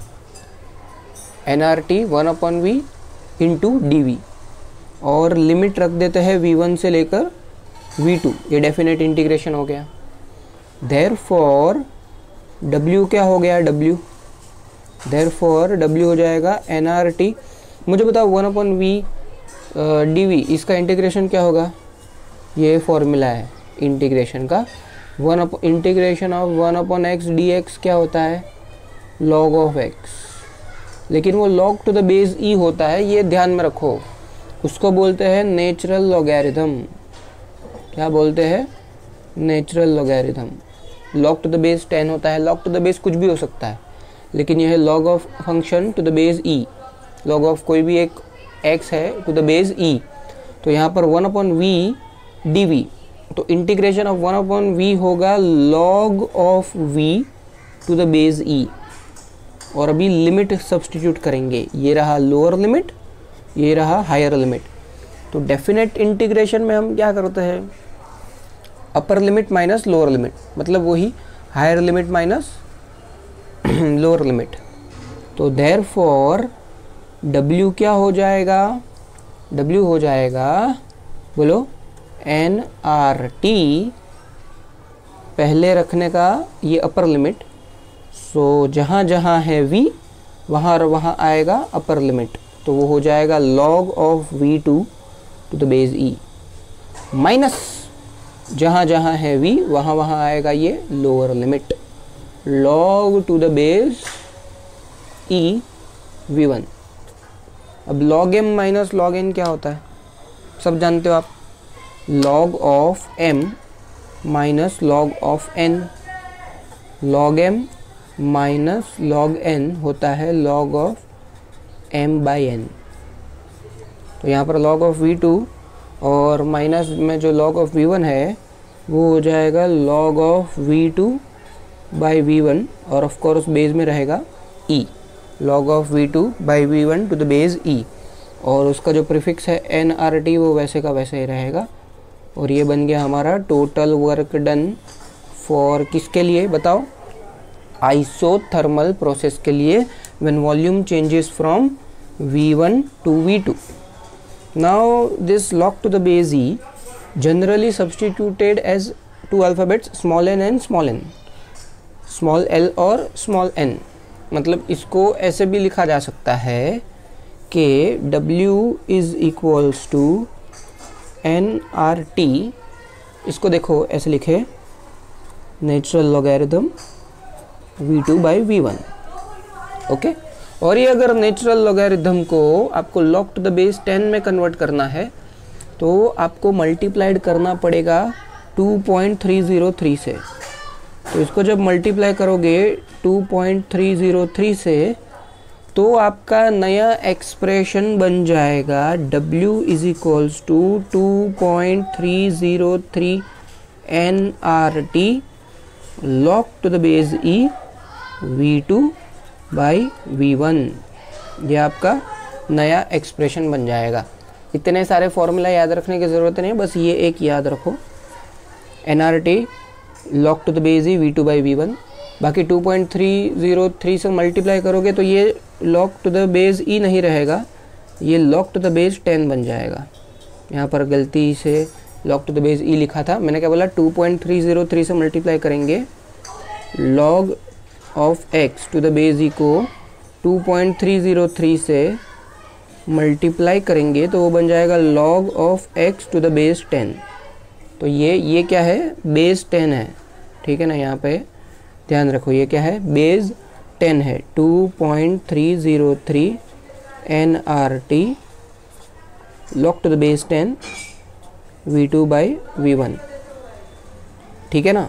nRT 1/V into DV, और लिमिट रख देते हैं V1 से लेकर V2, ये डेफिनेट इंटीग्रेशन हो गया। देयरफॉर W क्या हो गया, देयरफॉर W हो जाएगा nRT। मुझे बताओ 1/V DV, इसका इंटीग्रेशन क्या होगा, ये फॉर्मूला है इंटीग्रेशन का, इंटीग्रेशन ऑफ 1/x dx क्या होता है, log ऑफ x। लेकिन वो log to the base e होता है, ये ध्यान में रखो, उसको बोलते हैं नेचुरल लॉगैरिथम। क्या बोलते हैं, natural logarithm. log to the base 10 होता है, log टू द बेस कुछ भी हो सकता है, लेकिन यह है log of function to the base e, log of कोई भी एक x है टू द बेस e। तो यहाँ पर 1/V dV, तो इंटीग्रेशन ऑफ 1/V होगा log of v to the base e। और अभी लिमिट सब्सटीट्यूट करेंगे, ये रहा लोअर लिमिट, ये रहा हायर लिमिट। तो डेफिनेट इंटीग्रेशन में हम क्या करते हैं, upper limit minus lower limit, मतलब वही higher limit minus lower limit. तो देयरफॉर W क्या हो जाएगा, W हो जाएगा बोलो nRT, पहले रखने का ये अपर लिमिट, सो जहाँ जहाँ है V वहाँ वहाँ आएगा अपर लिमिट, तो वो हो जाएगा log of V2 to the base E, minus जहाँ जहाँ है V वहाँ वहाँ आएगा ये lower limit, log to the base E V1। अब log m minus log n क्या होता है, सब जानते हो आप, log of m minus log of n, log m minus log n होता है log of m by n। तो यहाँ पर log ऑफ V2 और माइनस में जो log ऑफ V1 है वो हो जाएगा log of V2 by V1, और ऑफ कोर्स बेस में रहेगा e, log of V2 by V1 to the base e, और उसका जो प्रीफिक्स है nRT वो वैसे का वैसे ही रहेगा। और ये बन गया हमारा टोटल वर्क डन फॉर किसके लिए बताओ, आइसोथर्मल प्रोसेस के लिए, when volume changes from V1 to V2। Now this log to the base e generally substituted as to alphabets small n and small n, small l और small n। मतलब इसको ऐसे भी लिखा जा सकता है कि W is equals to nRT, इसको देखो ऐसे लिखे natural logarithm v2 by v1। Okay, और ये अगर नेचुरल लॉगरिथम को आपको log टू द बेस 10 में कन्वर्ट करना है तो आपको मल्टीप्लाइड करना पड़ेगा 2.303 से। तो इसको जब मल्टीप्लाई करोगे 2.303 से तो आपका नया एक्सप्रेशन बन जाएगा w is equals to 2.303 nRT log to the base e v2 by v1। ये आपका नया एक्सप्रेशन बन जाएगा। इतने सारे फॉर्मूला याद रखने की ज़रूरत नहीं, बस ये एक याद रखो, nRT log to the base e v2 by v1। बाकी 2.303 से मल्टीप्लाई करोगे तो ये log to the base e नहीं रहेगा, ये log टू द बेस 10 बन जाएगा। यहाँ पर गलती से log to the base e लिखा था, मैंने क्या बोला 2.303 से मल्टीप्लाई करेंगे log of x to the base e को 2.303 से मल्टीप्लाई करेंगे तो वो बन जाएगा log of x to the base 10। तो ये क्या है, बेस 10 है, ठीक है ना, यहाँ पे ध्यान रखो ये क्या है, बेस 10 है। 2.303 nRT log to the base 10 v2 by v1, ठीक है ना।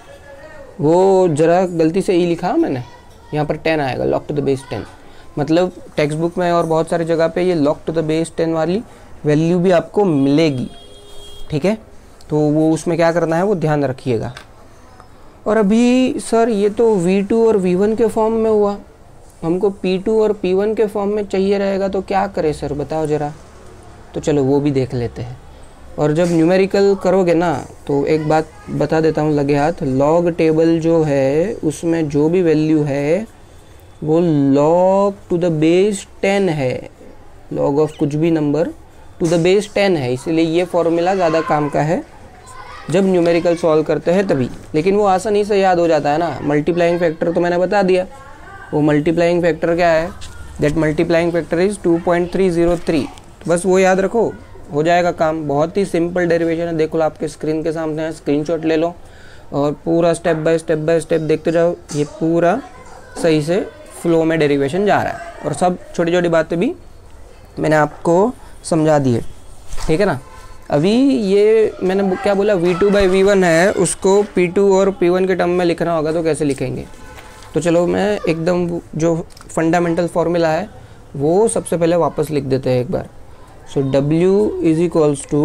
वो जरा गलती से ई लिखा मैंने, यहाँ पर 10 आएगा log टू द बेस 10, मतलब टेक्स्ट बुक में और बहुत सारी जगह पे ये log टू द बेस 10 वाली वैल्यू भी आपको मिलेगी, ठीक है। तो वो उसमें क्या करना है वो ध्यान रखिएगा। और अभी सर ये तो v2 और v1 के फॉर्म में हुआ, हमको p2 और p1 के फॉर्म में चाहिए रहेगा, तो क्या करें सर बताओ ज़रा। तो चलो वो भी देख लेते हैं। और जब न्यूमेरिकल करोगे ना तो एक बात बता देता हूँ लगे हाथ, लॉग टेबल जो है उसमें जो भी वैल्यू है वो log टू द बेस 10 है, log ऑफ कुछ भी नंबर टू द बेस 10 है, इसलिए ये फॉर्मूला ज़्यादा काम का है जब न्यूमेरिकल सॉल्व करते हैं तभी। लेकिन वो आसानी से याद हो जाता है ना। मल्टीप्लाइंग फैक्टर तो मैंने बता दिया, वो मल्टीप्लाइंग फैक्टर क्या है, दैट मल्टीप्लाइंग फैक्टर इज़ 2.303, बस वो याद रखो, हो जाएगा काम। बहुत ही सिंपल डेरिवेशन है, देखो आपके स्क्रीन के सामने है, स्क्रीनशॉट ले लो और पूरा स्टेप बाय स्टेप देखते जाओ, ये पूरा सही से फ्लो में डेरिवेशन जा रहा है। और सब छोटी छोटी बातें भी मैंने आपको समझा दी है, ठीक है ना। अभी ये मैंने क्या बोला, v2 बाई v1 है, उसको p2 और p1 के टर्म में लिखना होगा तो कैसे लिखेंगे। तो चलो मैं एकदम जो फंडामेंटल फॉर्मूला है वो सबसे पहले वापस लिख देते हैं एक बार। So w is equals to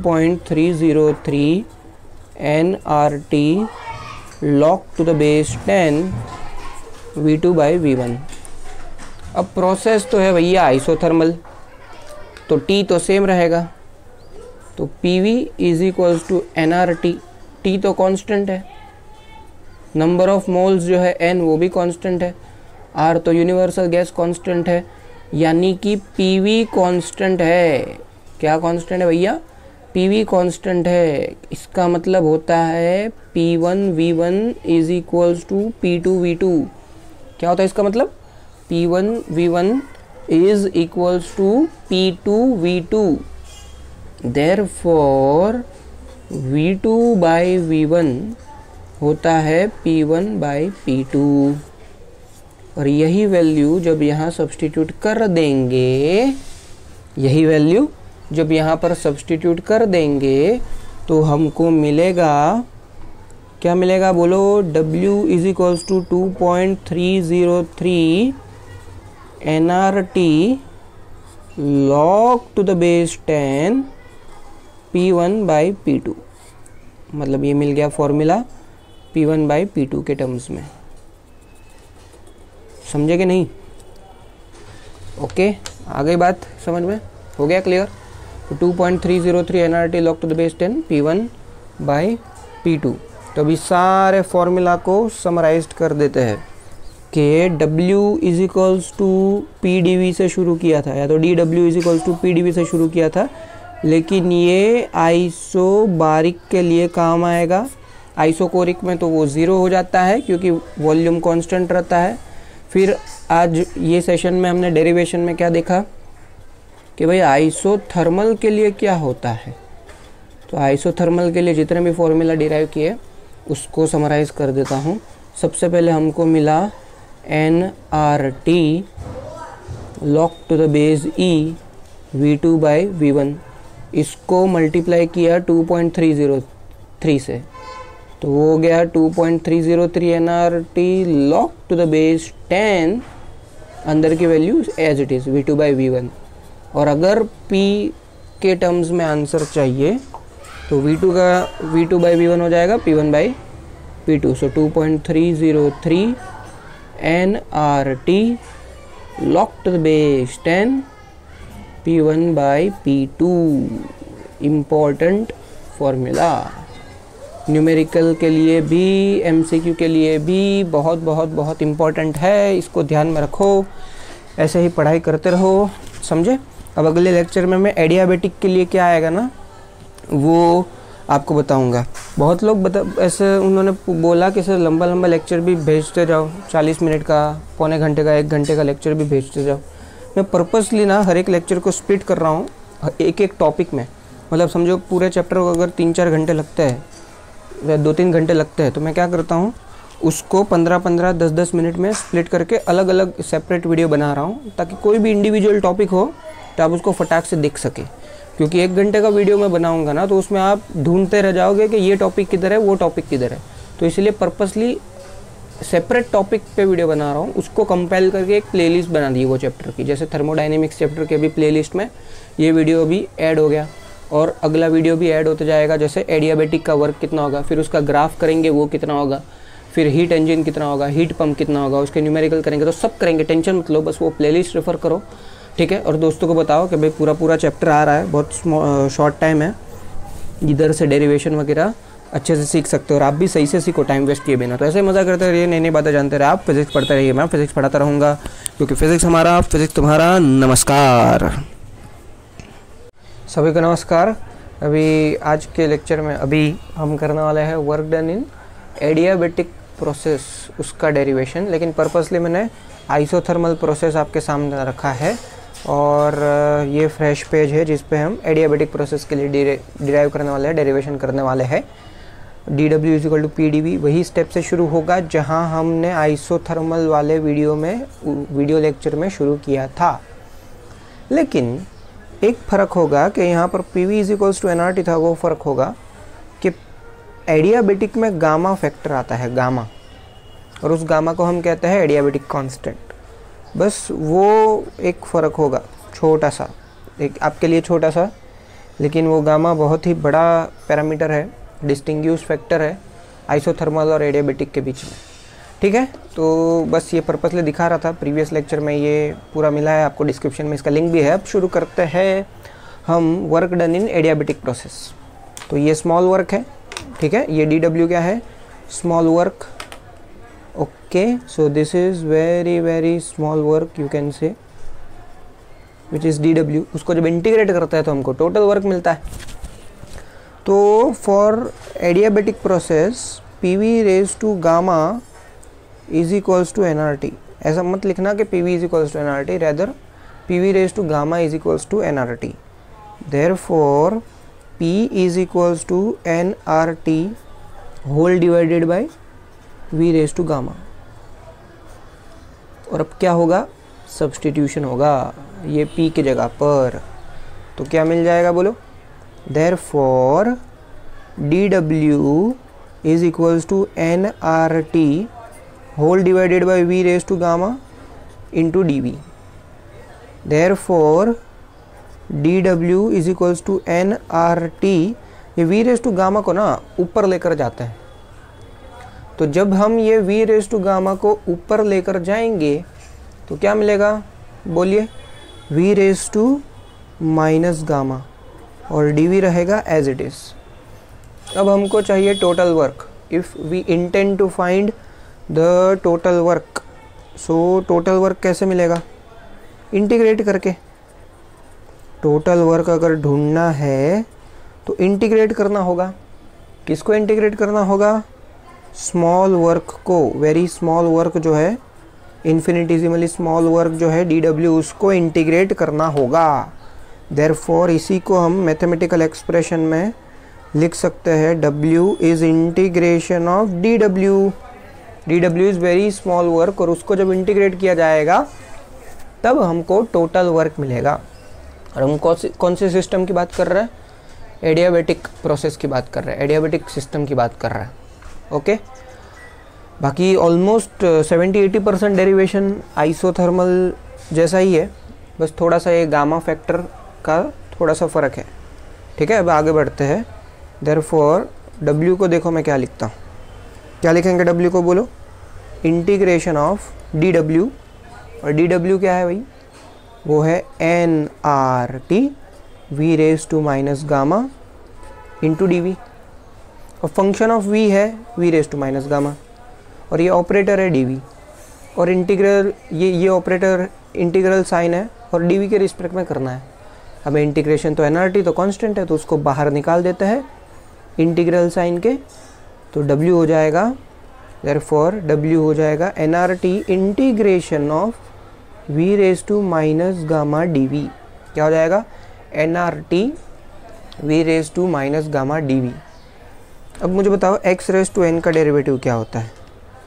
2.303 nRT log to the base 10 v2 by v1। अब प्रोसेस तो है भैया आइसोथर्मल, तो T तो सेम रहेगा, तो PV is equals to nRT, T तो कांस्टेंट है, नंबर ऑफ मोल्स जो है N वो भी कांस्टेंट है, R तो यूनिवर्सल गैस कांस्टेंट है, यानी कि PV कांस्टेंट है। क्या कांस्टेंट है भैया, PV कांस्टेंट है। इसका मतलब होता है P1V1 is equals to P2V2। क्या होता है इसका मतलब, P1V1 is equals to P2V2। Therefore V2 by V1 होता है P1 बाई P2। और यही वैल्यू जब यहाँ सब्स्टिट्यूट कर देंगे, यही वैल्यू जब यहाँ पर सब्स्टिट्यूट कर देंगे तो हमको मिलेगा, क्या मिलेगा बोलो, W is equals to 2.303 nRT log to the base 10 P1 by P2। मतलब ये मिल गया फॉर्मूला P1 बाई P2 के टर्म्स में। समझे कि नहीं? ओके, आ गई बात समझ में, हो गया क्लियर। तो 2.303 nRT log to the base 10 P1 by P2। तो अभी सारे फॉर्मूला को समराइज कर देते हैं कि W is equals to PdV से शुरू किया था, या तो dW is equals to PdV से शुरू किया था, लेकिन ये आइसोबारिक के लिए काम आएगा। आइसोकोरिक में तो वो ज़ीरो हो जाता है क्योंकि वॉल्यूम कांस्टेंट रहता है। फिर आज ये सेशन में हमने डेरिवेशन में क्या देखा कि भाई आइसोथर्मल के लिए क्या होता है, तो आइसोथर्मल के लिए जितने भी फॉर्मूला डिराइव किए उसको समराइज़ कर देता हूँ। सबसे पहले हमको मिला nRT log to the base E V2/V1, इसको मल्टीप्लाई किया 2.303 से, तो वो हो गया 2.303 nRT log to the base 10, अंदर की value as it is V2/V1। और अगर P के टर्म्स में आंसर चाहिए तो V2/V1 हो जाएगा P1/P2। So 2.303 nRT log to the base 10 P1/P2, important formula. Numerical के लिए भी, MCQ के लिए भी बहुत बहुत बहुत इम्पोर्टेंट है, इसको ध्यान में रखो, ऐसे ही पढ़ाई करते रहो, समझे। अब अगले लेक्चर में मैं एडियाबेटिक के लिए क्या आएगा ना वो आपको बताऊंगा। बहुत लोग ऐसे उन्होंने बोला कि सर लंबा लंबा लेक्चर भी भेजते जाओ, 40 मिनट का, पौने घंटे का, 1 घंटे का लेक्चर भी भेजते जाओ। मैं पर्पसली ना हर एक लेक्चर को स्प्लिट कर रहा हूँ एक एक टॉपिक में। मतलब समझो पूरे चैप्टर को अगर 3-4 घंटे लगते हैं या 2-3 घंटे लगते हैं, तो मैं क्या करता हूँ उसको 15-15, 10-10 मिनट में स्प्लिट करके अलग अलग सेपरेट वीडियो बना रहा हूँ, ताकि कोई भी इंडिविजुअल टॉपिक हो तो आप उसको फटाक से देख सके। क्योंकि 1 घंटे का वीडियो मैं बनाऊंगा ना तो उसमें आप ढूंढते रह जाओगे कि ये टॉपिक किधर है, वो टॉपिक किधर है। तो इसलिए पर्पसली सेपरेट टॉपिक पे वीडियो बना रहा हूँ, उसको कंपाइल करके एक प्लेलिस्ट बना दी वो चैप्टर की। जैसे थर्मोडायनेमिक्स चैप्टर के भी प्लेलिस्ट में ये वीडियो भी ऐड हो गया और अगला वीडियो भी ऐड होते जाएगा। जैसे एडियाबेटिक का वर्क कितना होगा, फिर उसका ग्राफ करेंगे वो कितना होगा, फिर हीट इंजन कितना होगा, हीट पंप कितना होगा, उसके न्यूमेरिकल करेंगे, तो सब करेंगे, टेंशन मत लो, बस वो प्लेलिस्ट रेफर करो, ठीक है। और दोस्तों को बताओ कि भाई पूरा चैप्टर आ रहा है, बहुत शॉर्ट टाइम है, इधर से डेरिवेशन वगैरह अच्छे से सीख सकते हो और आप भी सही से सीखो टाइम वेस्ट किए बिना। तो ऐसे मज़ा करते रहिए, नई नई बातें जानते रहे, आप फिजिक्स पढ़ते रहिए, मैं फिजिक्स पढ़ाता रहूँगा, क्योंकि फिजिक्स हमारा, फिजिक्स तुम्हारा। नमस्कार सभी को, नमस्कार। अभी आज के लेक्चर में अभी हम करने वाले हैं work done in adiabatic process, उसका डेरिवेशन। लेकिन पर्पसली मैंने आइसोथर्मल प्रोसेस आपके सामने रखा है और ये फ्रेश पेज है जिस पे हम एडियाबेटिक प्रोसेस के लिए डिराइव करने वाले हैं, डेरिवेशन करने वाले हैं। dW = PdV वही स्टेप से शुरू होगा जहां हमने आइसोथर्मल वाले वीडियो लेक्चर में शुरू किया था। लेकिन एक फ़र्क होगा कि यहाँ पर PV = nRT था, वो फ़र्क होगा कि एडियाबेटिक में गामा फैक्टर आता है, गामा, और उस गामा को हम कहते हैं एडियाबेटिक कांस्टेंट। बस वो एक फ़र्क होगा, छोटा सा, एक आपके लिए छोटा सा, लेकिन वो गामा बहुत ही बड़ा पैरामीटर है, डिस्टिंग्विश फैक्टर है आइसोथर्मल और एडियाबेटिक के बीच में, ठीक है। तो बस ये पर्पसली दिखा रहा था, प्रीवियस लेक्चर में ये पूरा मिला है आपको, डिस्क्रिप्शन में इसका लिंक भी है। अब शुरू करते हैं हम work done in adiabatic process. तो ये स्मॉल वर्क है, ठीक है, ये DW क्या है, small work, okay. So this is very small work you can say, which is DW। उसको जब इंटीग्रेट करता है तो हमको टोटल वर्क मिलता है। तो for adiabatic process PV⁻⁴ = nRT। ऐसा मत लिखना कि PV = nRT, rather PV⁻⁴ = nRT। Therefore P = nRT whole divided by V⁻⁴। और अब क्या होगा, सब्स्टिट्यूशन होगा ये P की जगह पर, तो क्या मिल जाएगा बोलो। Therefore dW = nRT whole divided by V⁻⁴ into dV। Therefore dW = nRT, ये V⁻⁴ को ना ऊपर लेकर जाते हैं। तो जब हम ये V⁻⁴ को ऊपर लेकर जाएंगे तो क्या मिलेगा, बोलिए, V⁻⁻⁴ और dV रहेगा एज इट इज़। अब हमको चाहिए total work. If we intend to find the total work, so total work कैसे मिलेगा, इंटीग्रेट करके। टोटल वर्क अगर ढूंढना है तो इंटीग्रेट करना होगा। किसको इंटीग्रेट करना होगा, स्मॉल वर्क को, वेरी स्मॉल वर्क जो है, इन्फिनिटिसिमली स्मॉल वर्क जो है DW, उसको इंटीग्रेट करना होगा। देयरफॉर इसी को हम मैथमेटिकल एक्सप्रेशन में लिख सकते हैं W is integration of DW। DW is very small work, और उसको जब इंटीग्रेट किया जाएगा तब हमको टोटल वर्क मिलेगा। और हम कौन से सिस्टम की बात कर रहे हैं? एडियाबेटिक प्रोसेस की बात कर रहे हैं, एडियाबेटिक सिस्टम की बात कर रहे हैं। ओके, बाकी ऑलमोस्ट 70-80% डेरिवेशन आइसोथर्मल जैसा ही है, बस थोड़ा सा ये गामा फैक्टर का थोड़ा सा फ़र्क है। ठीक है, अब आगे बढ़ते हैं। देयरफॉर W को देखो मैं क्या लिखता हूँ, क्या लिखेंगे W को बोलो? इंटीग्रेशन ऑफ DW, और DW क्या है भाई? वो है nRT v raise to minus gamma into DV, और फंक्शन ऑफ v है v raise to minus gamma, और ये ऑपरेटर है DV, और इंटीग्रल ये ऑपरेटर इंटीग्रल साइन है और DV के रिस्पेक्ट में करना है हमें इंटीग्रेशन। तो nRT तो कांस्टेंट है, तो उसको बाहर निकाल देते हैं इंटीग्रल साइन के, तो W हो जाएगा, देयरफॉर W हो जाएगा nRT integration of v raise to minus gamma DV। क्या हो जाएगा? nRT v raise to minus gamma DV। अब मुझे बताओ x रेज टू n का डेरिवेटिव क्या होता है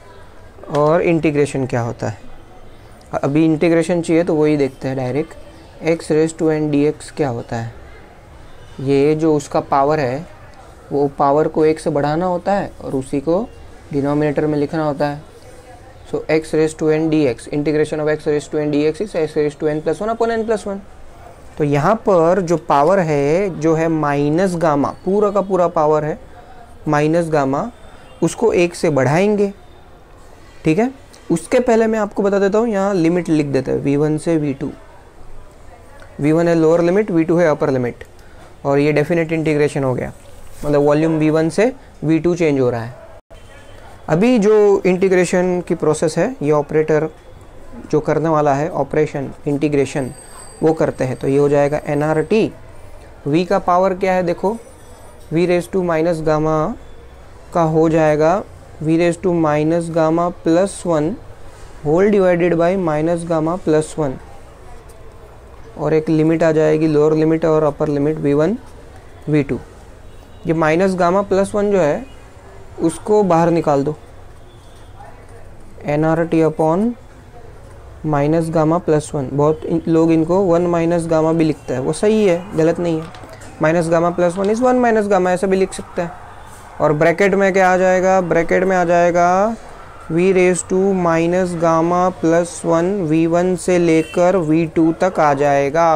और इंटीग्रेशन क्या होता है? अभी इंटीग्रेशन चाहिए तो वही देखते हैं direct. x raise to n dx क्या होता है? ये जो उसका पावर है वो पावर को 1 से बढ़ाना होता है और उसी को डिनोमिनेटर में लिखना होता है। So x raise to n dx, integration of x raise to n dx is x raise to n plus 1 upon n plus 1। तो यहाँ पर जो पावर है जो है माइनस गामा, पूरा का पूरा पावर है माइनस गामा, उसको 1 से बढ़ाएंगे। ठीक है, उसके पहले मैं आपको बता देता हूँ, यहाँ लिमिट लिख देते हैं v1 से v2। v1 है लोअर लिमिट, v2 है अपर लिमिट, और ये डेफिनेट इंटीग्रेशन हो गया, मतलब वॉल्यूम v1 से v2 चेंज हो रहा है। अभी जो इंटीग्रेशन की प्रोसेस है, ये ऑपरेटर जो करने वाला है ऑपरेशन इंटीग्रेशन वो करते हैं। तो ये हो जाएगा nRT, v का पावर क्या है देखो, v raise to minus gamma का हो जाएगा v raise to minus gamma plus 1 whole divided by minus gamma plus 1, और एक लिमिट आ जाएगी लोअर लिमिट और अपर लिमिट v1 v2। ये माइनस गामा प्लस 1 जो है उसको बाहर निकाल दो, nRT upon minus gamma plus 1। बहुत लोग इनको 1 माइनस गामा भी लिखता है, वो सही है, गलत नहीं है। Minus gamma plus 1 is 1 minus gamma, ऐसा भी लिख सकते हैं। और ब्रैकेट में क्या आ जाएगा? ब्रैकेट में आ जाएगा v raise to minus gamma plus 1 v1 से लेकर v2 तक आ जाएगा।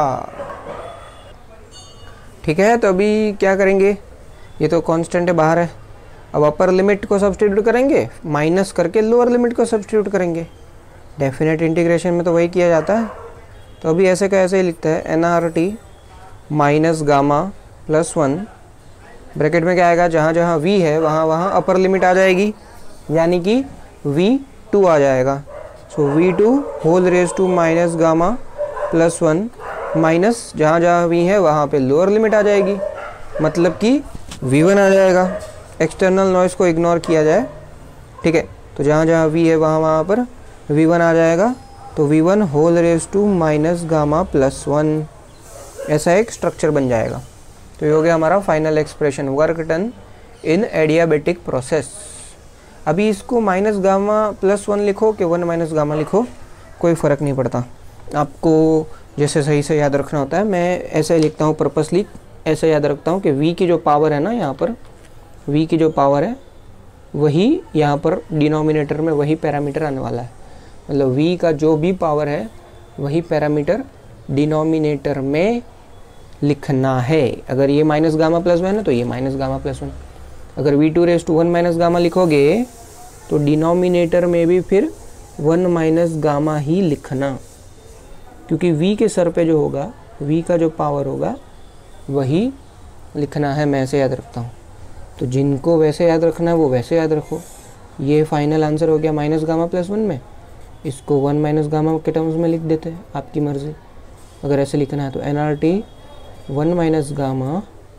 ठीक है, तो अभी क्या करेंगे? ये तो कांस्टेंट है, बाहर है। अब अपर लिमिट को सब्स्टिट्यूट करेंगे, माइनस करके लोअर लिमिट को सब्स्टिट्यूट करेंगे। डेफिनेट इंटीग्रेशन में तो वही किया जाता है। तो अभी ऐसे का ऐसे ही लिखता है nRT minus gamma plus 1, bracket में क्या आएगा? जहाँ जहाँ v है वहाँ वहाँ अपर लिमिट आ जाएगी, यानी कि v2 आ जाएगा। So v2 whole raise to minus gamma plus 1 minus जहाँ जहाँ v है वहाँ पे लोअर लिमिट आ जाएगी, मतलब कि v1 आ जाएगा। एक्सटर्नल नॉइस को इग्नोर किया जाए, ठीक है, तो जहाँ जहाँ v है वहाँ वहाँ पर v1 आ जाएगा। तो v1 whole raise to minus gamma plus 1, ऐसा एक स्ट्रक्चर बन जाएगा। तो ये हो गया हमारा final expression, work done in adiabatic process. अभी इसको माइनस गामा प्लस 1 लिखो कि 1 माइनस गामा लिखो, कोई फ़र्क नहीं पड़ता, आपको जैसे सही से याद रखना होता है। मैं ऐसे ही लिखता हूँ पर्पसली, ऐसे याद रखता हूँ कि v की जो पावर है ना, यहाँ पर v की जो पावर है वही यहाँ पर डिनोमिनेटर में वही पैरामीटर आने वाला है। मतलब v का जो भी पावर है वही पैरामीटर डिनोमिनेटर में लिखना है। अगर ये माइनस गामा प्लस 1 है तो ये माइनस गामा प्लस 1। अगर v2 raise to 1 minus gamma लिखोगे तो डिनोमिनेटर में भी फिर 1 माइनस गामा ही लिखना, क्योंकि v के सर पे जो होगा, v का जो पावर होगा वही लिखना है। मैं ऐसे याद रखता हूँ, तो जिनको वैसे याद रखना है वो वैसे याद रखो। ये फाइनल आंसर हो गया माइनस गामा प्लस 1 में, इसको 1 माइनस गामा के टर्म्स में लिख देते हैं, आपकी मर्ज़ी। अगर ऐसे लिखना है तो nRT 1 minus gamma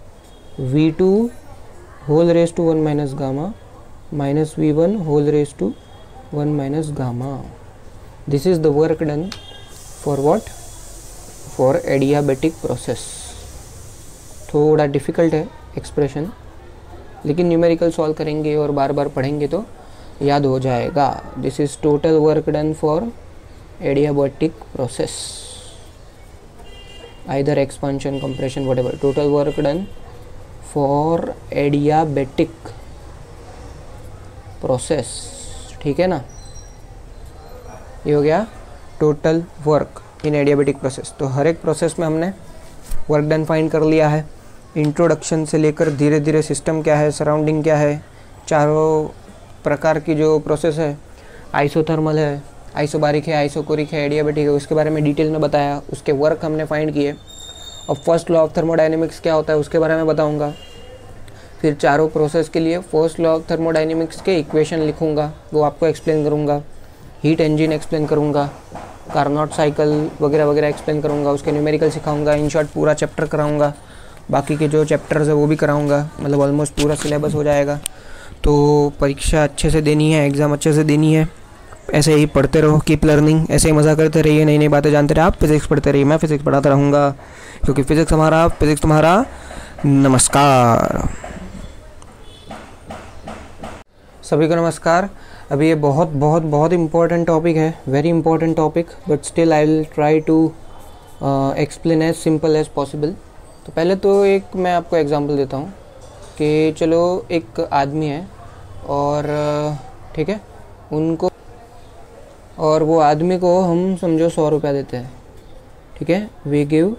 v2 whole raise to 1 minus gamma minus v1 whole raise to 1 minus gamma. This is the work done for what? For adiabatic process. थोड़ा डिफ़िकल्ट है एक्सप्रेशन, लेकिन न्यूमेरिकल सॉल्व करेंगे और बार बार पढ़ेंगे तो याद हो जाएगा. This is total work done for adiabatic process, either expansion, compression, whatever. Total work done for adiabatic process. ठीक है ना, ये हो गया total work in adiabatic process. तो हर एक प्रोसेस में हमने वर्क डन फाइंड कर लिया है. इंट्रोडक्शन से लेकर धीरे धीरे सिस्टम क्या है, सराउंडिंग क्या है, चारों प्रकार की जो प्रोसेस है, आइसोथर्मल है, आइसोबारिक है, आइसोकोरिक है, एडियाबैटिक है, उसके बारे में डिटेल में बताया. उसके वर्क हमने फाइंड किए. अब फर्स्ट लॉ ऑफ थर्मोडायनेमिक्स क्या होता है उसके बारे में बताऊंगा. फिर चारों प्रोसेस के लिए फर्स्ट लॉ ऑफ थर्मोडायनेमिक्स के इक्वेशन लिखूंगा, वो आपको एक्सप्लेन करूंगा. हीट इंजन एक्सप्लेन करूंगा, कार्नोट साइकिल वगैरह वगैरह एक्सप्लेन करूंगा. उसके न्यूमेरिकल सिखाऊंगा. इन शॉर्ट पूरा चैप्टर कराऊंगा. बाकी के जो चैप्टर्स है वो भी कराऊंगा. मतलब ऑलमोस्ट पूरा सिलेबस हो जाएगा. तो परीक्षा अच्छे से देनी है, एग्ज़ाम अच्छे से देनी है. ऐसे ही पढ़ते रहो, कीप लर्निंग. ऐसे ही मज़ा करते रहिए, नई नई बातें जानते रहिए. आप फिज़िक्स पढ़ते रहिए, मैं फिज़िक्स पढ़ाता रहूँगा, क्योंकि फिज़िक्स हमारा, फिज़िक्स तुम्हारा. नमस्कार सभी को, नमस्कार. अभी ये बहुत बहुत बहुत इम्पोर्टेंट टॉपिक है, very important topic, but still I will try to explain as simple as possible. तो पहले तो एक मैं आपको एग्जांपल देता हूँ कि चलो एक आदमी है और ठीक है, उनको, और वो आदमी को हम समझो 100 रुपया देते हैं. ठीक है, we give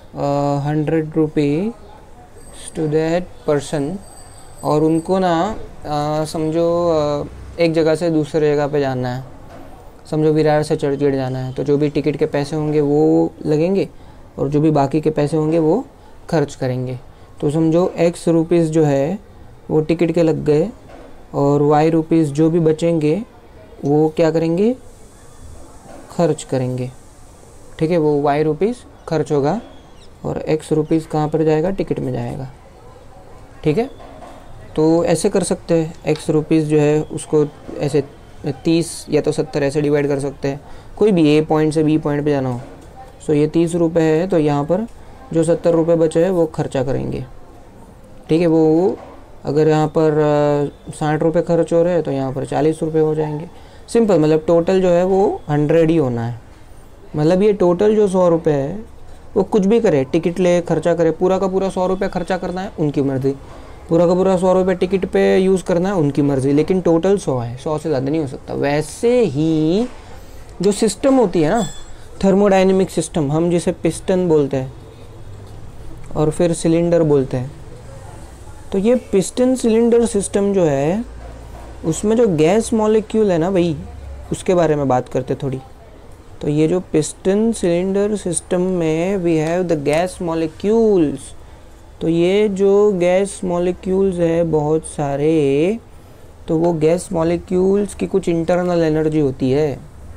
100 rupees to that person. और उनको ना समझो एक जगह से दूसरे जगह पे जाना है. समझो विरार से चर्चगेट जाना है, तो जो भी टिकट के पैसे होंगे वो लगेंगे और जो भी बाकी के पैसे होंगे वो खर्च करेंगे. तो समझो x रुपीज़ जो है वो टिकट के लग गए और y रुपीज़ जो भी बचेंगे वो क्या करेंगे, खर्च करेंगे. ठीक है, वो y रुपीज़ खर्च होगा और x रुपीज़ कहाँ पर जाएगा, टिकट में जाएगा. ठीक है, तो ऐसे कर सकते हैं. x रुपीज़ जो है उसको ऐसे 30 या तो 70 ऐसे डिवाइड कर सकते हैं. कोई भी a पॉइंट से b पॉइंट पे जाना हो. सो ये 30 रुपये है, तो यहाँ पर जो 70 रुपये बचे हैं वो खर्चा करेंगे. ठीक है, वो अगर यहाँ पर 60 रुपये खर्च हो रहे हैं तो यहाँ पर 40 रुपये हो जाएंगे. सिंपल, मतलब टोटल जो है वो 100 ही होना है. मतलब ये टोटल जो 100 रुपये है वो कुछ भी करे, टिकट ले, खर्चा करे, पूरा का पूरा 100 रुपये खर्चा करना है उनकी मर्ज़ी, पूरा का पूरा 100 रुपये टिकट पे यूज़ करना है उनकी मर्ज़ी, लेकिन टोटल 100 है. 100 से ज़्यादा नहीं हो सकता. वैसे ही जो सिस्टम होती है ना, थर्मोडायनेमिक सिस्टम, हम जिसे पिस्टन बोलते हैं और फिर सिलेंडर बोलते हैं. तो ये पिस्टन सिलेंडर सिस्टम जो है उसमें जो गैस मॉलिक्यूल है ना भाई, उसके बारे में बात करते थोड़ी. तो ये जो पिस्टन सिलेंडर सिस्टम में we have the gas molecules. तो ये जो गैस मॉलिक्यूल्स है बहुत सारे, तो वो गैस मॉलिक्यूल्स की कुछ इंटरनल एनर्जी होती है.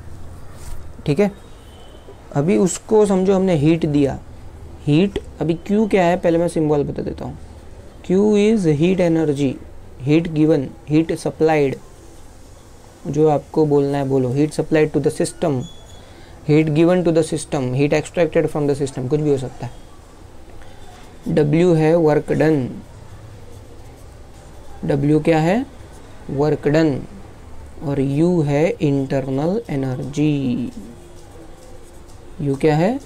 ठीक है, अभी उसको समझो हमने हीट दिया. हीट, अभी Q क्या है पहले मैं सिंबल बता देता हूँ. Q is heat energy, heat given, heat supplied. जो आपको बोलना है बोलो. Heat supplied to the system, heat given to the system, heat extracted from the system, कुछ भी हो सकता है. W है वर्क डन. W क्या है, वर्क डन. और U है इंटरनल एनर्जी. U क्या है,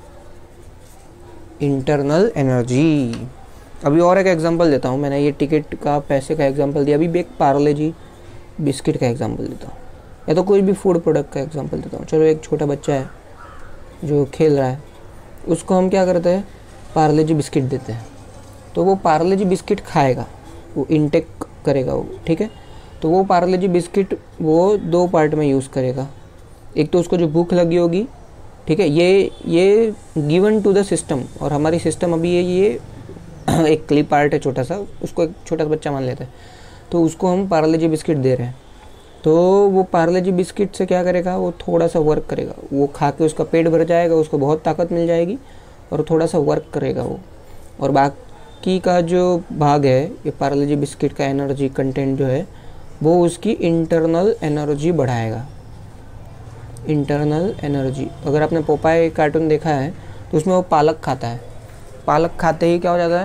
इंटरनल एनर्जी. अभी और एक एग्जांपल देता हूँ. मैंने ये टिकट का, पैसे का एग्जांपल दिया. अभी एक पार्ले जी बिस्किट का एग्जांपल देता हूँ, या तो कोई भी फूड प्रोडक्ट का एग्जांपल देता हूँ. चलो एक छोटा बच्चा है जो खेल रहा है, उसको हम क्या करते हैं, पार्ले जी बिस्किट देते हैं. तो वो पार्ले जी बिस्किट खाएगा, वो इनटेक करेगा वो. ठीक है, तो वो पार्ले जी बिस्किट वो 2 पार्ट में यूज़ करेगा. एक तो उसको जो भूख लगी होगी, ठीक है, ये गिवन टू द सिस्टम. और हमारी सिस्टम अभी ये एक क्लिप पार्ट है छोटा सा, उसको एक छोटा सा बच्चा मान लेते हैं. तो उसको हम पार्ले जी बिस्किट दे रहे हैं. तो वो पार्ले जी बिस्किट से क्या करेगा, वो थोड़ा सा वर्क करेगा. वो खा के उसका पेट भर जाएगा, उसको बहुत ताकत मिल जाएगी और थोड़ा सा वर्क करेगा वो. और बाकी का जो भाग है, ये पार्ले जी बिस्किट का एनर्जी कंटेंट जो है वो उसकी इंटरनल एनर्जी बढ़ाएगा. Internal energy. अगर आपने पोपाय कार्टून देखा है तो उसमें वो पालक खाता है. पालक खाते ही क्या हो जाता है,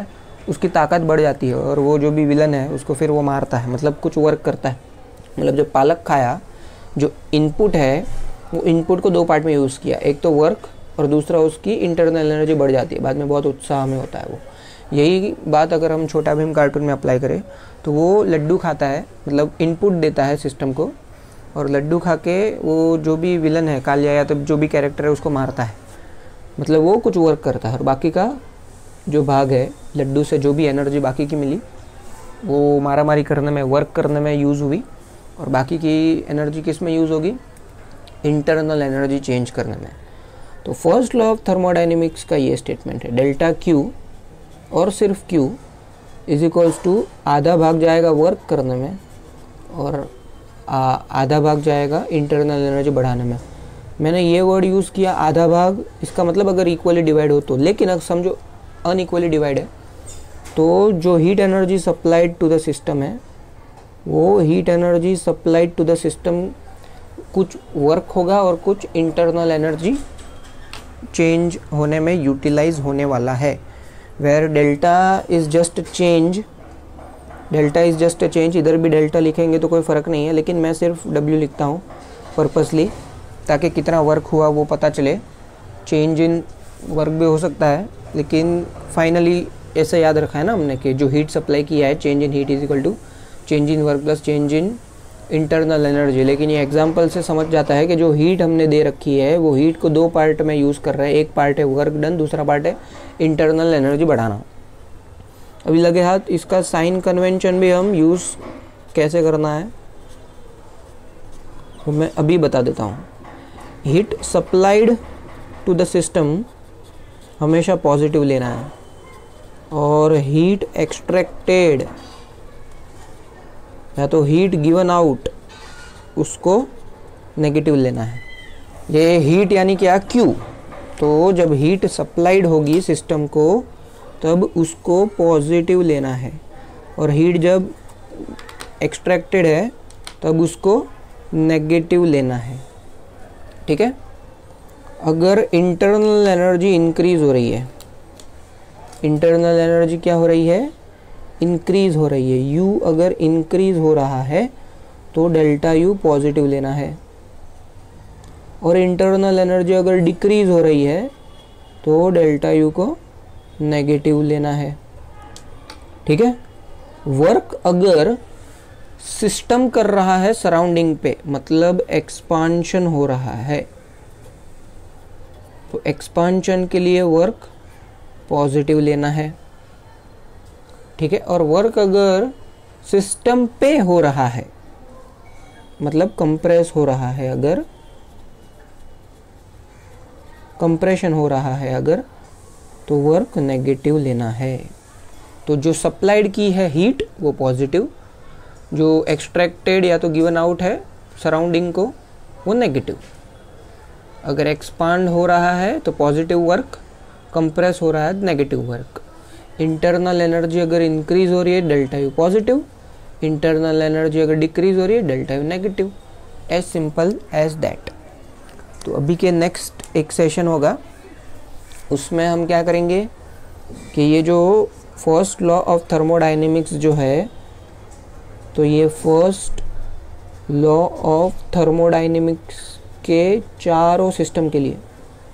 उसकी ताकत बढ़ जाती है और वो जो भी विलन है उसको फिर वो मारता है, मतलब कुछ वर्क करता है। मतलब जब पालक खाया, जो इनपुट है वो इनपुट को 2 पार्ट में यूज़ किया, एक तो वर्क और दूसरा उसकी इंटरनल एनर्जी बढ़ जाती है, बाद में बहुत उत्साह में होता है वो। यही बात अगर हम छोटा भीम कार्टून में अप्लाई करें तो वो लड्डू खाता है, मतलब इनपुट देता है सिस्टम को, और लड्डू खा के वो जो भी विलन है कालिया या तो जो भी कैरेक्टर है उसको मारता है, मतलब वो कुछ वर्क करता है। और बाकी का जो भाग है लड्डू से जो भी एनर्जी बाकी की मिली वो मारामारी करने में, वर्क करने में यूज़ हुई, और बाकी की एनर्जी किस में यूज़ होगी, इंटरनल एनर्जी चेंज करने में। तो फर्स्ट लॉ ऑफ थर्मोडाइनमिक्स का ये स्टेटमेंट है, डेल्टा क्यू और सिर्फ क्यू इज इक्वल्स टू आधा भाग जाएगा वर्क करने में और आधा भाग जाएगा इंटरनल एनर्जी बढ़ाने में। मैंने ये वर्ड यूज़ किया आधा भाग, इसका मतलब अगर इक्वली डिवाइड हो तो, लेकिन अगर समझो अनइक्वली डिवाइड है तो जो heat energy supplied to the system है वो heat energy supplied to the system कुछ वर्क होगा और कुछ इंटरनल एनर्जी चेंज होने में यूटिलाइज होने वाला है। Where delta is just change, delta is just a change, इधर भी डेल्टा लिखेंगे तो कोई फ़र्क नहीं है, लेकिन मैं सिर्फ डब्ल्यू लिखता हूँ पर्पसली, ताकि कितना वर्क हुआ वो पता चले। चेंज इन वर्क भी हो सकता है, लेकिन फाइनली ऐसा याद रखा है ना हमने कि जो हीट सप्लाई किया है, change in heat is equal to change in work plus change in internal energy. लेकिन ये एग्जांपल से समझ जाता है कि जो हीट हमने दे रखी है वो हीट को 2 पार्ट में यूज़ कर रहे हैं, एक पार्ट है वर्क डन, दूसरा पार्ट है इंटरनल एनर्जी बढ़ाना। अभी लगे हाथ, इसका साइन कन्वेंशन भी हम यूज़ कैसे करना है तो मैं अभी बता देता हूँ। Heat supplied to the system हमेशा पॉजिटिव लेना है और हीट एक्सट्रैक्टेड या तो हीट गिवन आउट उसको नेगेटिव लेना है। ये हीट यानी क्या, क्यू, तो जब हीट सप्लाइड होगी सिस्टम को तब उसको पॉजिटिव लेना है, और हीट जब एक्सट्रैक्टेड है तब उसको नेगेटिव लेना है। ठीक है। अगर इंटरनल एनर्जी इंक्रीज हो रही है, इंटरनल एनर्जी क्या हो रही है, इंक्रीज हो रही है, यू अगर इंक्रीज हो रहा है तो डेल्टा यू पॉजिटिव लेना है, और इंटरनल एनर्जी अगर डिक्रीज हो रही है तो डेल्टा यू को नेगेटिव लेना है। ठीक है। वर्क अगर सिस्टम कर रहा है सराउंडिंग पे, मतलब एक्सपांशन हो रहा है, तो एक्सपांशन के लिए वर्क पॉजिटिव लेना है। ठीक है। और वर्क अगर सिस्टम पे हो रहा है, मतलब कंप्रेस हो रहा है, अगर कंप्रेशन हो रहा है अगर, तो वर्क नेगेटिव लेना है। तो जो सप्लाइड की है हीट वो पॉजिटिव, जो एक्सट्रैक्टेड या तो गिवन आउट है सराउंडिंग को वो नेगेटिव। अगर एक्सपांड हो रहा है तो पॉजिटिव वर्क, कंप्रेस हो रहा है नेगेटिव वर्क। इंटरनल एनर्जी अगर इंक्रीज हो रही है delta U positive, internal energy अगर डिक्रीज हो रही है delta U negative. As simple as that. तो अभी के नेक्स्ट एक सेशन होगा, उसमें हम क्या करेंगे कि ये जो फर्स्ट लॉ ऑफ थर्मोडायनेमिक्स जो है, तो ये फर्स्ट लॉ ऑफ थर्मोडायनेमिक्स के चारों सिस्टम के लिए,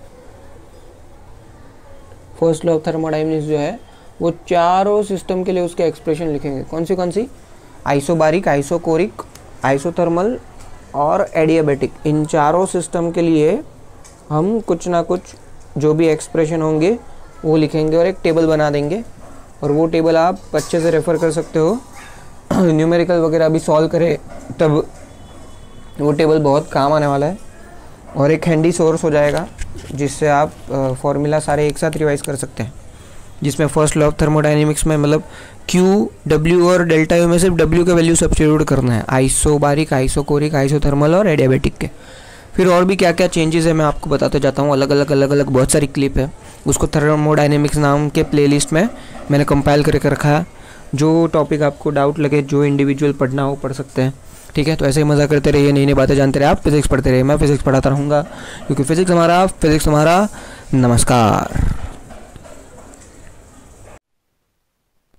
फर्स्ट लॉ ऑफ थर्मोडायनेमिक्स जो है वो चारों सिस्टम के लिए उसके एक्सप्रेशन लिखेंगे। कौन सी? आइसोबारिक, आइसोकोरिक, आइसोथर्मल और एडियाबैटिक। इन चारों सिस्टम के लिए हम कुछ ना कुछ जो भी एक्सप्रेशन होंगे वो लिखेंगे और एक टेबल बना देंगे, और वो टेबल आप अच्छे से रेफ़र कर सकते हो। न्यूमेरिकल वगैरह भी सॉल्व करें तब वो टेबल बहुत काम आने वाला है, और एक हैंडी सोर्स हो जाएगा जिससे आप फॉर्मूला सारे एक साथ रिवाइज कर सकते हैं, जिसमें फर्स्ट लॉ ऑफ थर्मोडायनेमिक्स में मतलब क्यू, डब्ल्यू और डेल्टा यू में सिर्फ डब्ल्यू का वैल्यू सब्स्टिट्यूट करना है, आइसोबारिक, आइसोकोरिक, आइसोथर्मल और एडियाबैटिक के। फिर और भी क्या क्या चेंजेस है मैं आपको बताते जाता हूँ, अलग अलग बहुत सारी क्लिप है, उसको थर्मोडायनेमिक्स नाम के प्लेलिस्ट में मैंने कंपाइल करके रखा है। जो टॉपिक आपको डाउट लगे, जो इंडिविजुअल पढ़ना हो पढ़ सकते हैं। ठीक है। तो ऐसे ही मज़ा करते रहिए, नई नई बातें जानते रहिए। आप फिजिक्स पढ़ते रहिए, मैं फिजिक्स पढ़ाता रहूँगा, क्योंकि फिजिक्स हमारा। नमस्कार।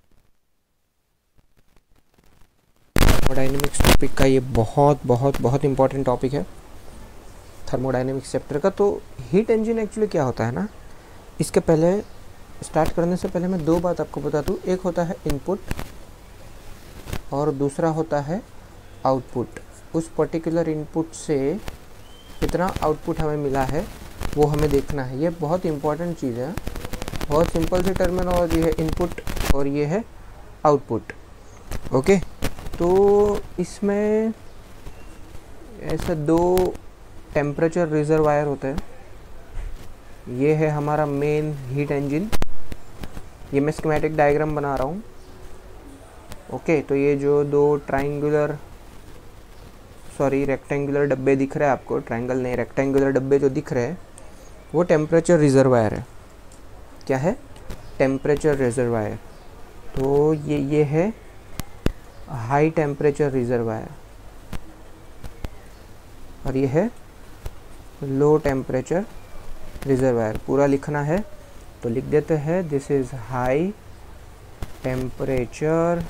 थर्मोडाइनमिक्स टॉपिक का ये बहुत बहुत बहुत इंपॉर्टेंट टॉपिक है थर्मोडाइनमिक्स चैप्टर का। तो हीट इंजन एक्चुअली क्या होता है ना, इसके पहले स्टार्ट करने से पहले मैं दो बात आपको बता दूँ। एक होता है इनपुट और दूसरा होता है आउटपुट। उस पर्टिकुलर इनपुट से कितना आउटपुट हमें मिला है वो हमें देखना है। ये बहुत इंपॉर्टेंट चीज़ है। बहुत सिंपल सी टर्मिनोलॉजी है, इनपुट और ये है आउटपुट। ओके, तो इसमें ऐसे दो टेम्परेचर रिजर्वायर होते हैं। ये है हमारा मेन हीट इंजन। ये मैं स्कीमेटिक डायग्राम बना रहा हूँ। ओके, तो ये जो दो रेक्टेंगुलर डब्बे दिख रहे हैं आपको, ट्रायंगल नहीं रेक्टेंगुलर डब्बे जो दिख रहे हैं वो टेम्परेचर रिजर्वायर है। क्या है? Temperature reservoir. तो ये है हाई टेम्परेचर रिजर्वायर और ये है लो टेम्परेचर रिजर्वायर। पूरा लिखना है तो लिख देते हैं, this is high temperature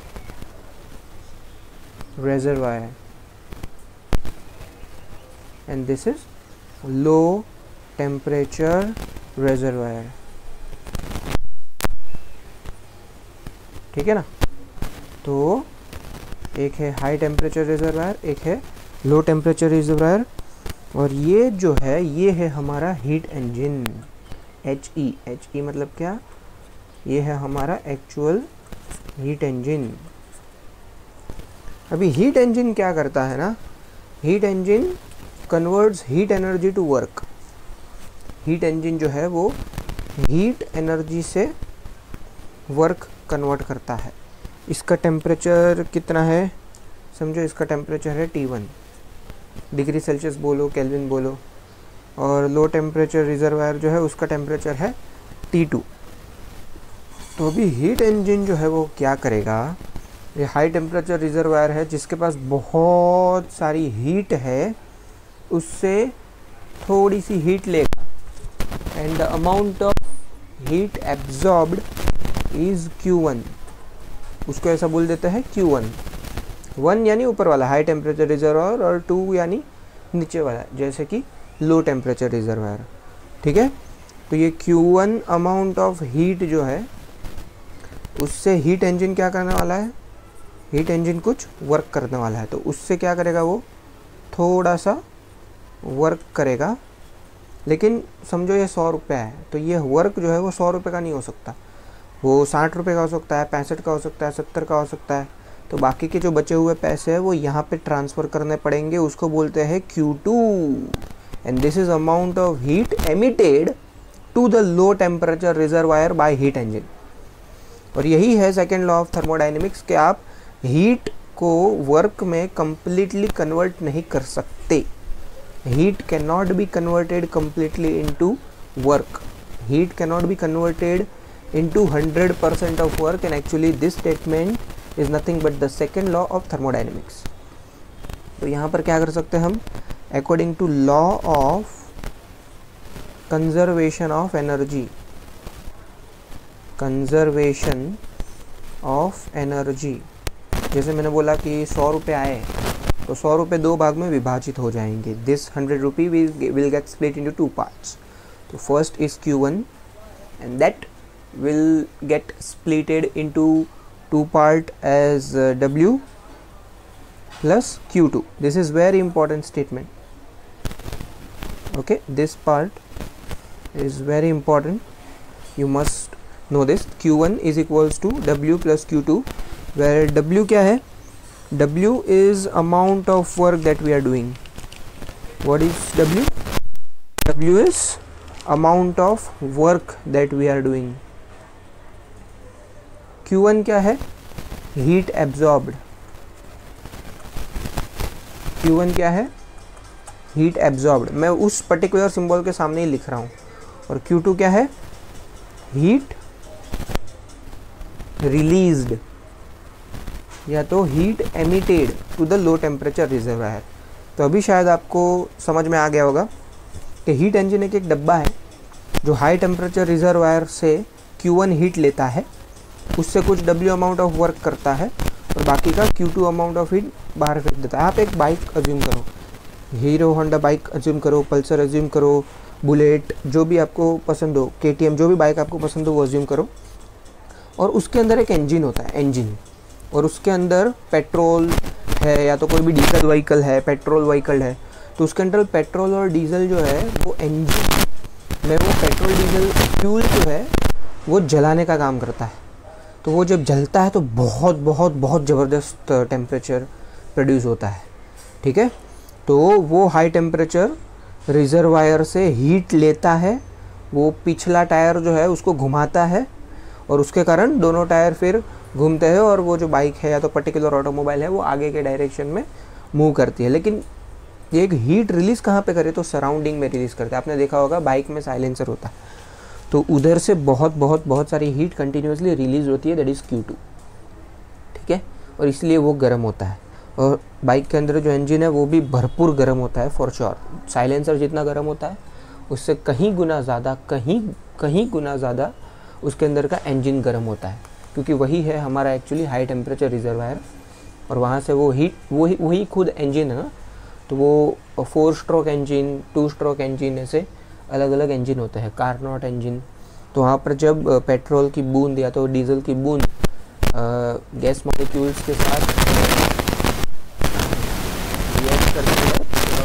reservoir and this is low temperature reservoir। ठीक है ना? तो एक है हाई टेम्परेचर रिजर्वायर, एक है लो टेम्परेचर रिजर्वायर। और ये जो है ये है हमारा हीट इंजन। HE मतलब क्या? ये है हमारा एक्चुअल हीट इंजन। अभी हीट इंजन क्या करता है ना, heat engine converts heat energy to work. Heat engine जो है वो हीट एनर्जी से वर्क कन्वर्ट करता है। इसका टेम्परेचर कितना है समझो, इसका टेम्परेचर है T1 डिग्री सेल्सियस बोलो, केल्विन बोलो। और लो टेम्परेचर रिजर्वायर जो है उसका टेम्परेचर है T2। तो अभी हीट इंजन जो है वो क्या करेगा, ये हाई टेम्परेचर रिजर्वायर है जिसके पास बहुत सारी हीट है, उससे थोड़ी सी हीट लेगा and the amount of heat absorbed is Q1। उसको ऐसा बोल देते हैं Q1। 1 यानी ऊपर वाला हाई टेम्परेचर रिजर्वायर और 2 यानी नीचे वाला, जैसे कि लो टेम्परेचर रिजर्वायर। ठीक है, तो ये Q1 अमाउंट ऑफ हीट जो है उससे हीट इंजन क्या करने वाला है, हीट इंजन कुछ वर्क करने वाला है। तो उससे क्या करेगा, वो थोड़ा सा वर्क करेगा। लेकिन समझो ये 100 रुपये है, तो ये वर्क जो है वो 100 रुपये का नहीं हो सकता, वो 60 रुपये का हो सकता है, 65 का हो सकता है, 70 का हो सकता है। तो बाकी के जो बचे हुए पैसे हैं वो यहाँ पे ट्रांसफ़र करने पड़ेंगे। उसको बोलते हैं Q2 and this is amount of heat emitted to the low temperature reservoir by heat engine. और यही है सेकेंड लॉ ऑफ थर्मोडाइनमिक्स कि आप हीट को वर्क में कंप्लीटली कन्वर्ट नहीं कर सकते। Heat cannot be converted completely into work. Heat cannot be converted into 100% of work, and actually this statement is nothing but the second law of thermodynamics. तो यहाँ पर क्या कर सकते हैं हम, according to law of conservation of energy, conservation of energy, जैसे मैंने बोला कि 100 रुपये आए तो 100 रुपये दो भाग में विभाजित हो जाएंगे। This 100 rupee will get split into 2 parts. तो first is Q1 and that will get splitted into 2 part as W plus Q2। This is very important statement. Okay, this part is very important, you must know this। Q1 is equals to W plus Q2 where W क्या है, W is amount of work that we are doing। What is W? W is amount of work that we are doing। Q1 क्या है, heat absorbed। Q1 क्या है, heat absorbed। मैं उस particular symbol के सामने ही लिख रहा हूँ। और Q2 क्या है, heat released या तो heat emitted to the low temperature reservoir. तो अभी शायद आपको समझ में आ गया होगा कि हीट इंजन एक डब्बा है जो हाई टेम्परेचर रिजर्वायर से Q1 हीट लेता है, उससे कुछ W अमाउंट ऑफ वर्क करता है और बाकी का Q2 अमाउंट ऑफ हीट बाहर फेंक देता है। आप एक बाइक अज्यूम करो, हीरो होंडा बाइक अज्यूम करो, पल्सर अज्यूम करो, बुलेट, जो भी आपको पसंद हो, KTM, जो भी बाइक आपको पसंद हो वो अज्यूम करो। और उसके अंदर एक इंजन होता है, इंजन, और उसके अंदर पेट्रोल है या तो कोई भी डीजल व्हीकल है, पेट्रोल व्हीकल है, तो उसके अंदर पेट्रोल और डीजल जो है वो इंजन में वो पेट्रोल डीजल फ्यूल जो है वो जलाने का काम करता है। तो वो जब जलता है तो बहुत बहुत बहुत ज़बरदस्त टेम्परेचर प्रोड्यूस होता है, ठीक है। तो वो हाई टेम्परेचर रिजर्वायर से हीट लेता है, वो पिछला टायर जो है उसको घुमाता है और उसके कारण दोनों टायर फिर घूमते हैं और वो जो बाइक है या तो पर्टिकुलर ऑटोमोबाइल है वो आगे के डायरेक्शन में मूव करती है। लेकिन ये एक हीट रिलीज़ कहाँ पे करे तो सराउंडिंग में रिलीज़ करता है। आपने देखा होगा बाइक में साइलेंसर होता है, तो उधर से बहुत बहुत बहुत सारी हीट कंटिन्यूसली रिलीज़ होती है, दैट इज़ Q2, ठीक है। और इसलिए वो गर्म होता है। और बाइक के अंदर जो इंजन है वो भी भरपूर गर्म होता है फॉर श्योर। साइलेंसर जितना गर्म होता है उससे कहीं गुना ज़्यादा, कहीं गुना ज़्यादा उसके अंदर का इंजन गर्म होता है, क्योंकि वही है हमारा एक्चुअली हाई टेम्परेचर रिजर्वायर। और वहाँ से वो हीट वही खुद इंजन है ना, तो वो 4 स्ट्रोक इंजन, 2 स्ट्रोक इंजन, ऐसे अलग अलग इंजन होते हैं, कार्नोट इंजन। तो वहाँ पर जब पेट्रोल की बूंद या तो डीजल की बूंद गैस मॉलिक्यूल्स के साथ रिएक्ट करती है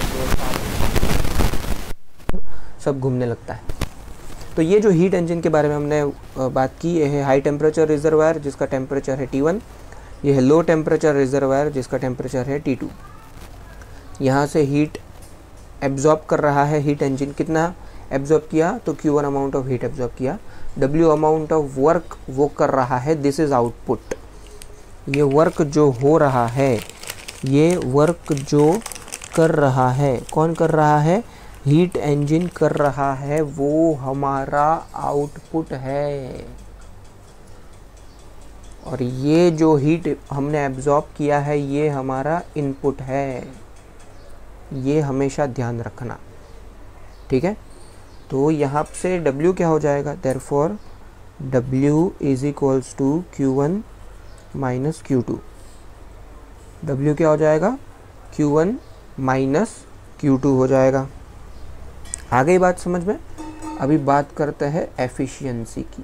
सब घूमने लगता है। तो ये जो हीट इंजन के बारे में हमने बात की, ये है हाई टेम्परेचर रिजर्वायर जिसका टेम्परेचर है T1, ये है लो टेम्परेचर रिजर्वायर जिसका टेम्परेचर है T2। यहाँ से हीट एब्जॉर्ब कर रहा है हीट इंजन, कितना एब्जॉर्ब किया तो Q1 amount of heat absorb किया, W अमाउंट ऑफ वर्क वो कर रहा है, दिस इज आउटपुट। ये वर्क जो हो रहा है, ये वर्क जो कर रहा है, कौन कर रहा है, हीट इंजन कर रहा है, वो हमारा आउटपुट है। और ये जो हीट हमने एब्जॉर्ब किया है ये हमारा इनपुट है, ये हमेशा ध्यान रखना, ठीक है। तो यहाँ से W क्या हो जाएगा, therefore W is equals to Q1 minus Q2। W क्या हो जाएगा, Q1 माइनस Q2 हो जाएगा। आ गई बात समझ में। अभी बात करते हैं एफिशिएंसी की,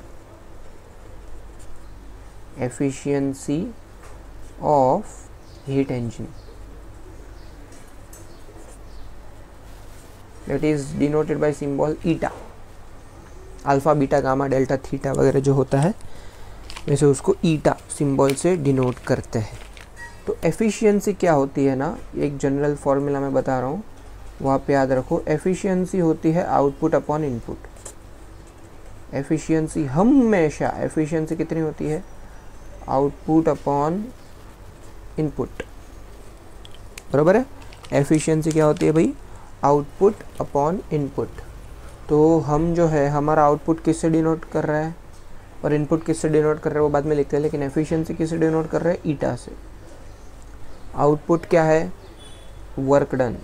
efficiency of heat engine, that is denoted by symbol eta, alpha beta gamma delta theta वगैरह जो होता है वैसे उसको ईटा सिंबल से डिनोट करते हैं। तो एफिशिएंसी क्या होती है ना, एक जनरल फॉर्मूला मैं बता रहा हूँ, वो आप याद रखो। एफिशिएंसी होती है आउटपुट अपॉन इनपुट। एफिशिएंसी हमेशा, एफिशिएंसी कितनी होती है, आउटपुट अपॉन इनपुट, बराबर है। एफिशिएंसी क्या होती है भाई, आउटपुट अपॉन इनपुट। तो हम जो है हमारा आउटपुट किससे डिनोट कर रहा है और इनपुट किससे डिनोट कर रहा है वो बाद में लिखते हैं, लेकिन एफिशिएंसी किससे डिनोट कर रहा है, ईटा से। आउटपुट क्या है, वर्क डन,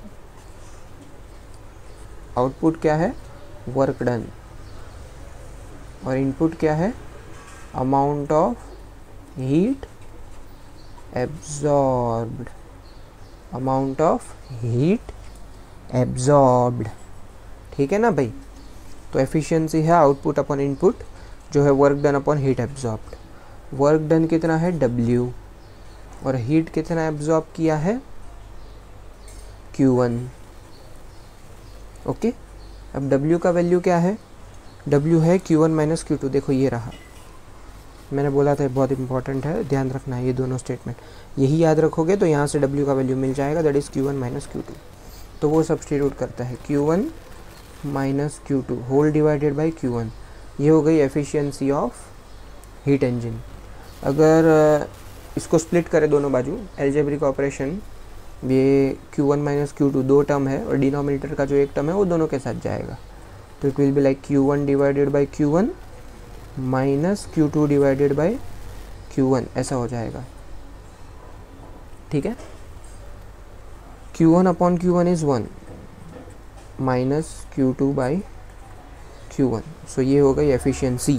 आउटपुट क्या है, वर्क डन, और इनपुट क्या है, amount of heat absorbed, amount of heat absorbed, ठीक है ना भाई। तो एफिशिएंसी है आउटपुट अपॉन इनपुट, जो है work done upon heat absorbed. Work done कितना है W, और हीट कितना एब्जॉर्ब किया है Q1, ओके। अब W का वैल्यू क्या है, W है Q1 माइनस Q2, देखो ये रहा, मैंने बोला था बहुत इंपॉर्टेंट है, ध्यान रखना है ये दोनों स्टेटमेंट, यही याद रखोगे तो यहाँ से W का वैल्यू मिल जाएगा, that is Q1 minus Q2। तो वो सब्स्टिट्यूट करता है Q1 minus Q2 whole divided by Q1, ये हो गई एफिशिएंसी ऑफ हीट इंजन। अगर इसको स्प्लिट करें दोनों बाजू, एल्जेब्रिक ऑपरेशन, ये Q1 माइनस Q2 दो टर्म है और डिनोमिनेटर का जो एक टर्म है वो दोनों के साथ जाएगा, तो it will be like Q1 divided by Q1 minus Q2 divided by Q1, ऐसा हो जाएगा, ठीक है। Q1 upon Q1 is 1 minus Q2 by Q1, so ये हो गई efficiency.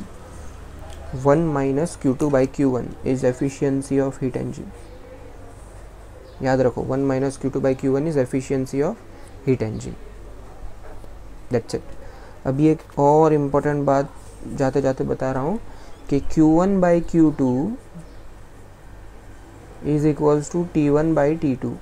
1 minus Q2 by Q1 is efficiency of heat engine, याद रखो 1 minus Q2/Q1 is efficiency of heat engine. That's it. अभी एक और इम्पोर्टेंट बात जाते जाते बता रहा हूँ कि Q1/Q2 is equals to T1/T2।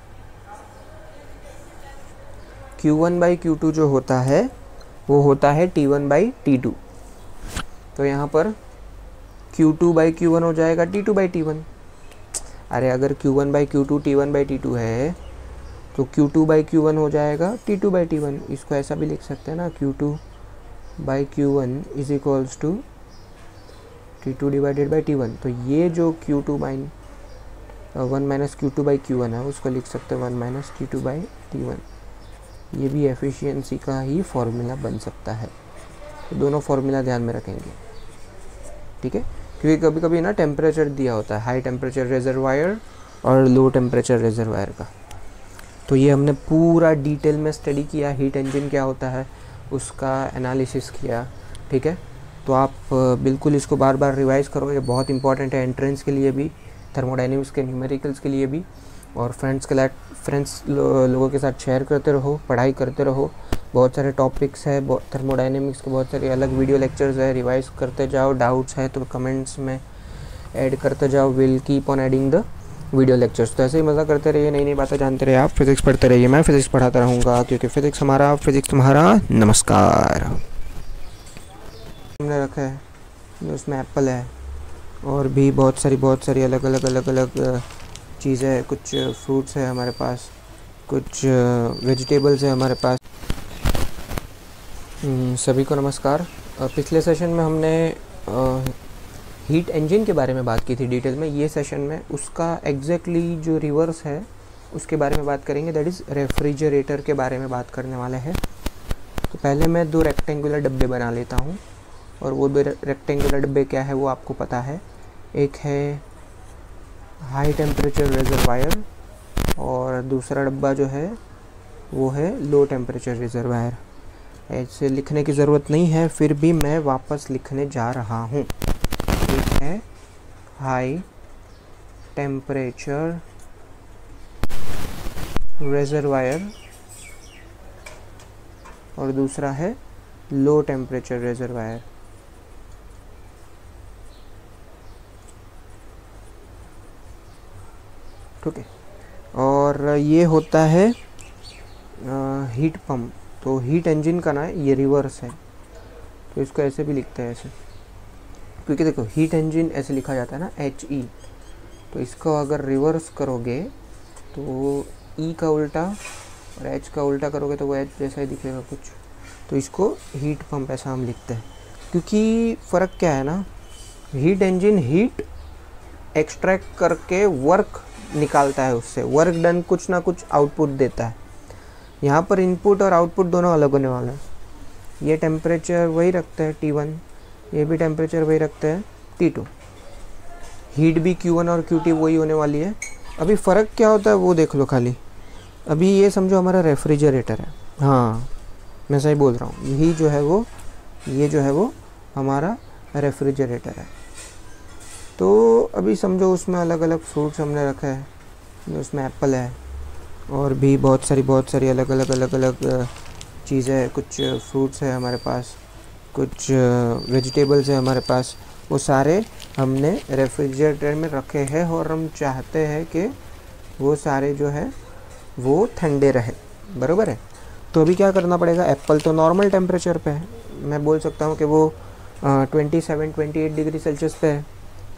Q1/Q2 जो होता है वो होता है T1/T2। तो यहाँ पर Q2/Q1 हो जाएगा T2/T1। अरे अगर Q1/Q2 T1/T2 है तो Q2/Q1 हो जाएगा T2/T1। इसको ऐसा भी लिख सकते हैं ना, Q2/Q1 is equals to T2 divided by T1। तो ये जो 1 माइनस Q2/Q1 है उसको लिख सकते हैं 1 माइनस T2/T1। ये भी एफिशिएंसी का ही फॉर्मूला बन सकता है। तो दोनों फॉर्मूला ध्यान में रखेंगे, ठीक है। क्योंकि कभी कभी ना टेम्परेचर दिया होता है, हाई टेम्परेचर रिजर्वायर और लो टेम्परेचर रिजर्वायर का। तो ये हमने पूरा डिटेल में स्टडी किया, हीट इंजन क्या होता है उसका एनालिसिस किया, ठीक है। तो आप बिल्कुल इसको बार बार रिवाइज करो, ये बहुत इंपॉर्टेंट है एंट्रेंस के लिए भी, थर्मोडायनेमिक्स के न्यूमेरिकल्स के लिए भी। और फ्रेंड्स लोगों के साथ शेयर करते रहो, पढ़ाई करते रहो। बहुत सारे टॉपिक्स है, थर्मोडायनेमिक्स के बहुत सारे अलग वीडियो लेक्चर्स है, रिवाइज करते जाओ। डाउट्स है तो कमेंट्स में ऐड करते जाओ। Will keep on adding the video lectures. तो ऐसे ही मज़ा करते रहिए, नई नई बातें जानते रहिए। आप फिजिक्स पढ़ते रहिए, मैं फिजिक्स पढ़ाता रहूँगा, क्योंकि फिजिक्स हमारा, फिजिक्स तुम्हारा। नमस्कार। हमने रखा है उसमें एप्पल है और भी बहुत सारी अलग अलग चीज़ें हैं। कुछ फ्रूट्स है हमारे पास, कुछ वेजिटेबल्स है हमारे पास। सभी को नमस्कार। पिछले सेशन में हमने हीट इंजन के बारे में बात की थी डिटेल में। ये सेशन में उसका एग्जैक्टली जो रिवर्स है उसके बारे में बात करेंगे, दैट इज़ रेफ्रिजरेटर के बारे में बात करने वाले हैं। तो पहले मैं 2 रेक्टेंगुलर डब्बे बना लेता हूँ, और वो 2 रेक्टेंगुलर डब्बे क्या है वो आपको पता है। एक है हाई टेम्परेचर रिजर्वायर और दूसरा डब्बा जो है वो है लो टेम्परेचर रिजर्वायर। ऐसे लिखने की ज़रूरत नहीं है, फिर भी मैं वापस लिखने जा रहा हूँ। एक है हाई टेम्परेचर रिजर्वायर और दूसरा है लो टेम्परेचर रिजर्वायर। ठीक है। और ये होता है हीट पंप। तो हीट इंजन का ना ये रिवर्स है, तो इसको ऐसे भी लिखते हैं ऐसे, क्योंकि देखो हीट इंजन ऐसे लिखा जाता है ना HE। तो इसको अगर रिवर्स करोगे तो E का उल्टा और H का उल्टा करोगे तो वो H जैसा ही दिखेगा कुछ। तो इसको हीट पंप ऐसा हम लिखते हैं, क्योंकि फ़र्क क्या है ना, हीट इंजन हीट एक्सट्रैक्ट करके वर्क निकालता है, उससे वर्क डन कुछ ना कुछ आउटपुट देता है। यहाँ पर इनपुट और आउटपुट दोनों अलग होने वाला है। ये टेम्परेचर वही रखते हैं T1, ये भी टेम्परेचर वही रखते हैं T2। हीट भी Q1 और QT वही होने वाली है। अभी फ़र्क क्या होता है वो देख लो खाली। अभी ये समझो हमारा रेफ्रिजरेटर है, हाँ मैं सही बोल रहा हूँ, यही जो है वो, ये जो है वो हमारा रेफ्रिजरेटर है। तो अभी समझो उसमें अलग अलग फ्रूट्स हमने रखा है, उसमें एप्पल है और भी बहुत सारी अलग अलग चीज़ें हैं। कुछ फ्रूट्स है हमारे पास, कुछ वेजिटेबल्स है हमारे पास। वो सारे हमने रेफ्रिजरेटर में रखे हैं और हम चाहते हैं कि वो सारे जो है वो ठंडे रहे, बराबर है। तो अभी क्या करना पड़ेगा, एप्पल तो नॉर्मल टेम्परेचर पे है, मैं बोल सकता हूँ कि वो 27-28 डिग्री सेल्सियस पे है।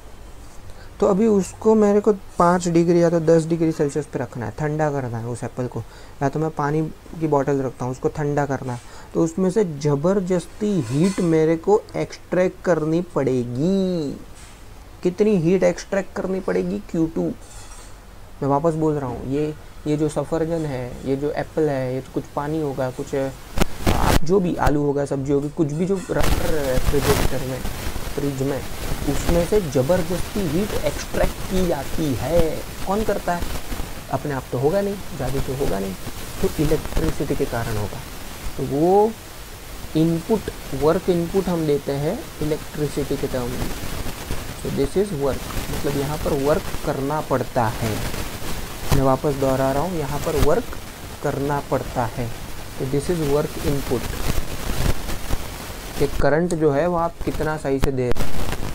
तो अभी उसको मेरे को 5 डिग्री या तो 10 डिग्री सेल्सियस पे रखना है, ठंडा करना है उस एप्पल को। या तो मैं पानी की बोतल रखता हूँ, उसको ठंडा करना है, तो उसमें से ज़बरदस्ती हीट मेरे को एक्सट्रैक्ट करनी पड़ेगी। कितनी हीट एक्सट्रैक्ट करनी पड़ेगी, Q2। मैं वापस बोल रहा हूँ, ये जो सफरजन है, ये जो एप्पल है, ये तो कुछ पानी होगा, कुछ जो भी आलू होगा, सब्जी होगी, कुछ भी जो रख रहे हैं रेफ्रिजरेटर में, फ्रिज में, उसमें से ज़बरदस्ती हीट एक्सट्रैक्ट की जाती है। कौन करता है? अपने आप तो होगा नहीं, ज़्यादा तो होगा नहीं, तो इलेक्ट्रिसिटी के कारण होगा। तो वो इनपुट, वर्क इनपुट हम देते हैं इलेक्ट्रिसिटी के टर्म में। तो दिस इज़ वर्क, मतलब यहाँ पर वर्क करना पड़ता है। मैं वापस दोहरा रहा हूँ, यहाँ पर वर्क करना पड़ता है। तो दिस इज़ वर्क इनपुट, कि करंट जो है वो आप कितना सही से दे रहे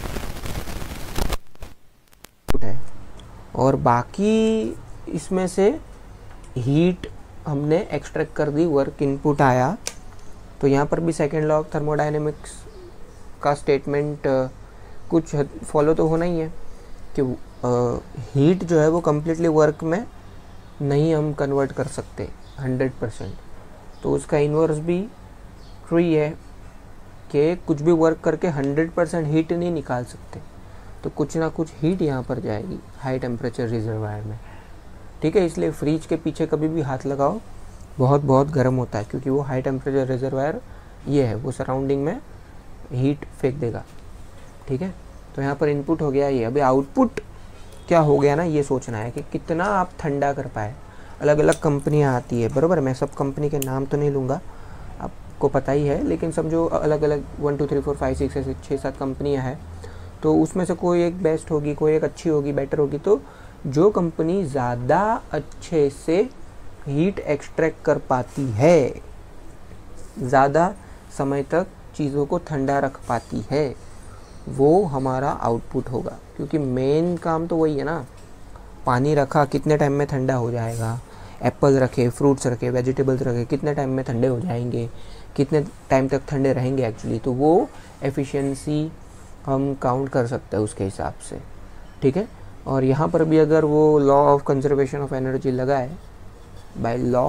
है। और बाकी इसमें से हीट हमने एक्सट्रैक्ट कर दी, वर्क इनपुट आया। तो यहाँ पर भी सेकेंड लॉ ऑफ थर्मोडायनेमिक्स का स्टेटमेंट कुछ फॉलो तो होना ही है कि हीट जो है वो कम्प्लीटली वर्क में नहीं हम कन्वर्ट कर सकते 100%। तो उसका इन्वर्स भी ट्रू है कि कुछ भी वर्क करके 100% हीट नहीं निकाल सकते, तो कुछ ना कुछ हीट यहाँ पर जाएगी हाई टेम्परेचर रिजर्वायर में, ठीक है। इसलिए फ्रिज के पीछे कभी भी हाथ लगाओ, बहुत बहुत गर्म होता है, क्योंकि वो हाई टेम्परेचर रिजर्वायर ये है, वो सराउंडिंग में हीट फेंक देगा, ठीक है। तो यहाँ पर इनपुट हो गया ये। अभी आउटपुट क्या हो गया ना, ये सोचना है कि कितना आप ठंडा कर पाए। अलग अलग कंपनियाँ आती है, बराबर। मैं सब कंपनी के नाम तो नहीं लूँगा, आपको पता ही है, लेकिन समझो अलग अलग 1 2 3 4 5 6 ऐसे 6-7 कंपनियाँ हैं। तो उसमें से कोई एक बेस्ट होगी, कोई एक अच्छी होगी, बेटर होगी। तो जो कंपनी ज़्यादा अच्छे से हीट एक्सट्रैक्ट कर पाती है, ज़्यादा समय तक चीज़ों को ठंडा रख पाती है, वो हमारा आउटपुट होगा। क्योंकि मेन काम तो वही है ना, पानी रखा कितने टाइम में ठंडा हो जाएगा, एप्पल रखे, फ्रूट्स रखे, वेजिटेबल्स रखे, कितने टाइम में ठंडे हो जाएंगे, कितने टाइम तक ठंडे रहेंगे एक्चुअली। तो वो एफिशिएंसी हम काउंट कर सकते हैं उसके हिसाब से, ठीक है। और यहाँ पर भी अगर वो law of conservation of energy लगा है, by law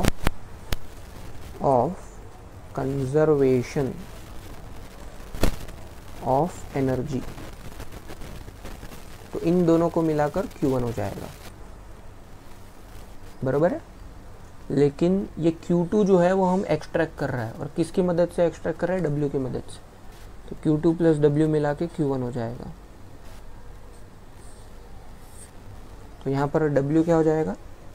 of conservation of energy, तो इन दोनों को मिलाकर Q1 हो जाएगा, बराबर है। लेकिन ये Q2 जो है वो हम एक्सट्रैक्ट कर रहा है, और किसकी मदद से एक्सट्रैक्ट कर रहा है, W की मदद से। तो Q2 प्लस W मिला के Q1 हो जाएगा। तो यहाँ पर W क्या हो जाएगा,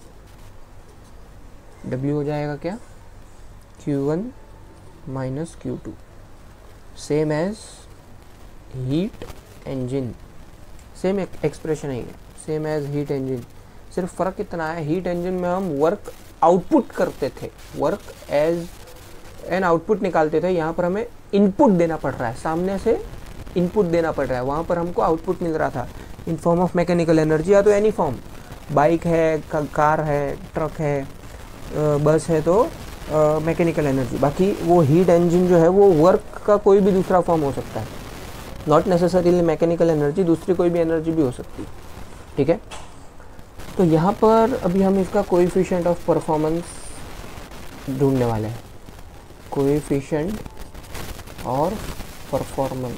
W हो जाएगा क्या, Q1 minus Q2, same as heat engine, same expression है ये, सेम एज हीट इंजन। सिर्फ फ़र्क इतना है, हीट इंजन में हम वर्क आउटपुट करते थे, वर्क एज एन आउटपुट निकालते थे। यहाँ पर हमें इनपुट देना पड़ रहा है, सामने से इनपुट देना पड़ रहा है। वहाँ पर हमको आउटपुट मिल रहा था in form of mechanical energy, या तो एनी फॉर्म, बाइक है, कार है, ट्रक है, बस है, तो मैकेनिकल एनर्जी। बाकी वो हीट इंजन जो है वो वर्क का कोई भी दूसरा फॉर्म हो सकता है, नॉट नेसेसरीली मैकेनिकल एनर्जी, दूसरी कोई भी एनर्जी भी हो सकती है, ठीक है। तो यहाँ पर अभी हम इसका कोएफिशिएंट ऑफ परफॉर्मेंस ढूंढने वाले हैं, कोएफिशिएंट और परफॉर्मेंस,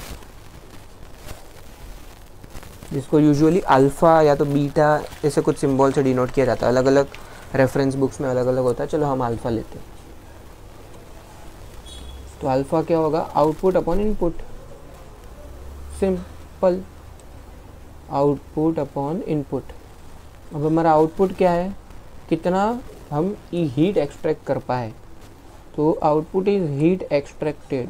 जिसको यूजुअली अल्फ़ा या तो बीटा ऐसे कुछ सिंबल से डिनोट किया जाता है। अलग अलग रेफरेंस बुक्स में अलग अलग होता है, चलो हम अल्फ़ा लेते हैं। तो अल्फ़ा क्या होगा, output upon input, simple, output upon input. अब हमारा आउटपुट क्या है, कितना हम हीट एक्सट्रैक्ट कर पाए। तो output is heat extracted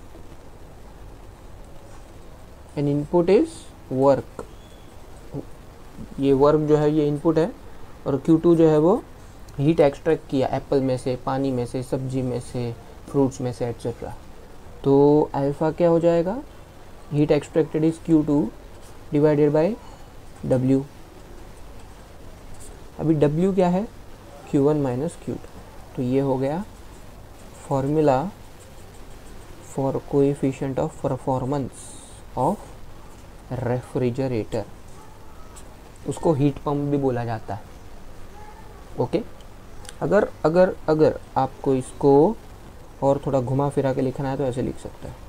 and input is work. ये वर्क जो है ये इनपुट है, और Q2 जो है वो हीट एक्सट्रैक्ट किया एप्पल में से, पानी में से, सब्जी में से, फ्रूट्स में से, एट्सेट्रा। तो अल्फ़ा क्या हो जाएगा, heat extracted is Q2 divided by W। अभी W क्या है, Q1 माइनस Q2। तो ये हो गया formula for coefficient of performance of refrigerator. उसको हीट पंप भी बोला जाता है, ओके। अगर अगर अगर आपको इसको और थोड़ा घुमा फिरा के लिखना है तो ऐसे लिख सकते हैं,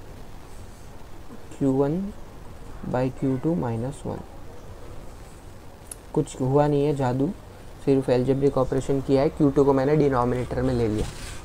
Q1 बाई Q2 माइनस 1। कुछ हुआ नहीं है जादू, सिर्फ एल्जेब्रिक ऑपरेशन किया है। Q2 को मैंने डिनोमिनेटर में ले लिया,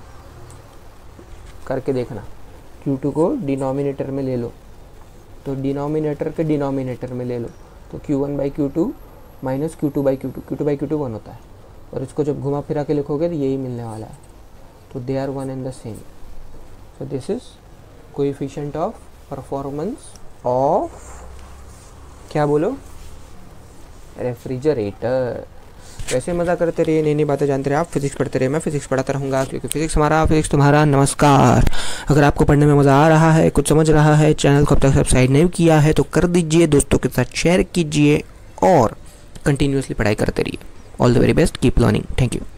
करके देखना। Q2 को डिनोमिनेटर में ले लो, तो डिनोमिनेटर के डिनोमिनेटर में ले लो, तो Q1 by Q2 minus Q2 by Q2, Q2 by Q2 1 होता है, और इसको जब घुमा फिरा के लिखोगे तो यही मिलने वाला है। तो they are one and the same. So this is coefficient of performance of, क्या बोलो, रेफ्रिजरेटर। तो ऐसे मज़ा करते रहिए, नई नई बातें जानते रहिए। आप फिजिक्स पढ़ते रहिए, मैं फिजिक्स पढ़ाता रहूँगा, क्योंकि फिजिक्स हमारा, फिजिक्स तुम्हारा। नमस्कार। अगर आपको पढ़ने में मज़ा आ रहा है, कुछ समझ रहा है, चैनल को अब तक सब्सक्राइब नहीं किया है तो कर दीजिए, दोस्तों के साथ शेयर कीजिए और कंटिन्यूसली पढ़ाई करते रहिए। All the very best, keep learning. Thank you.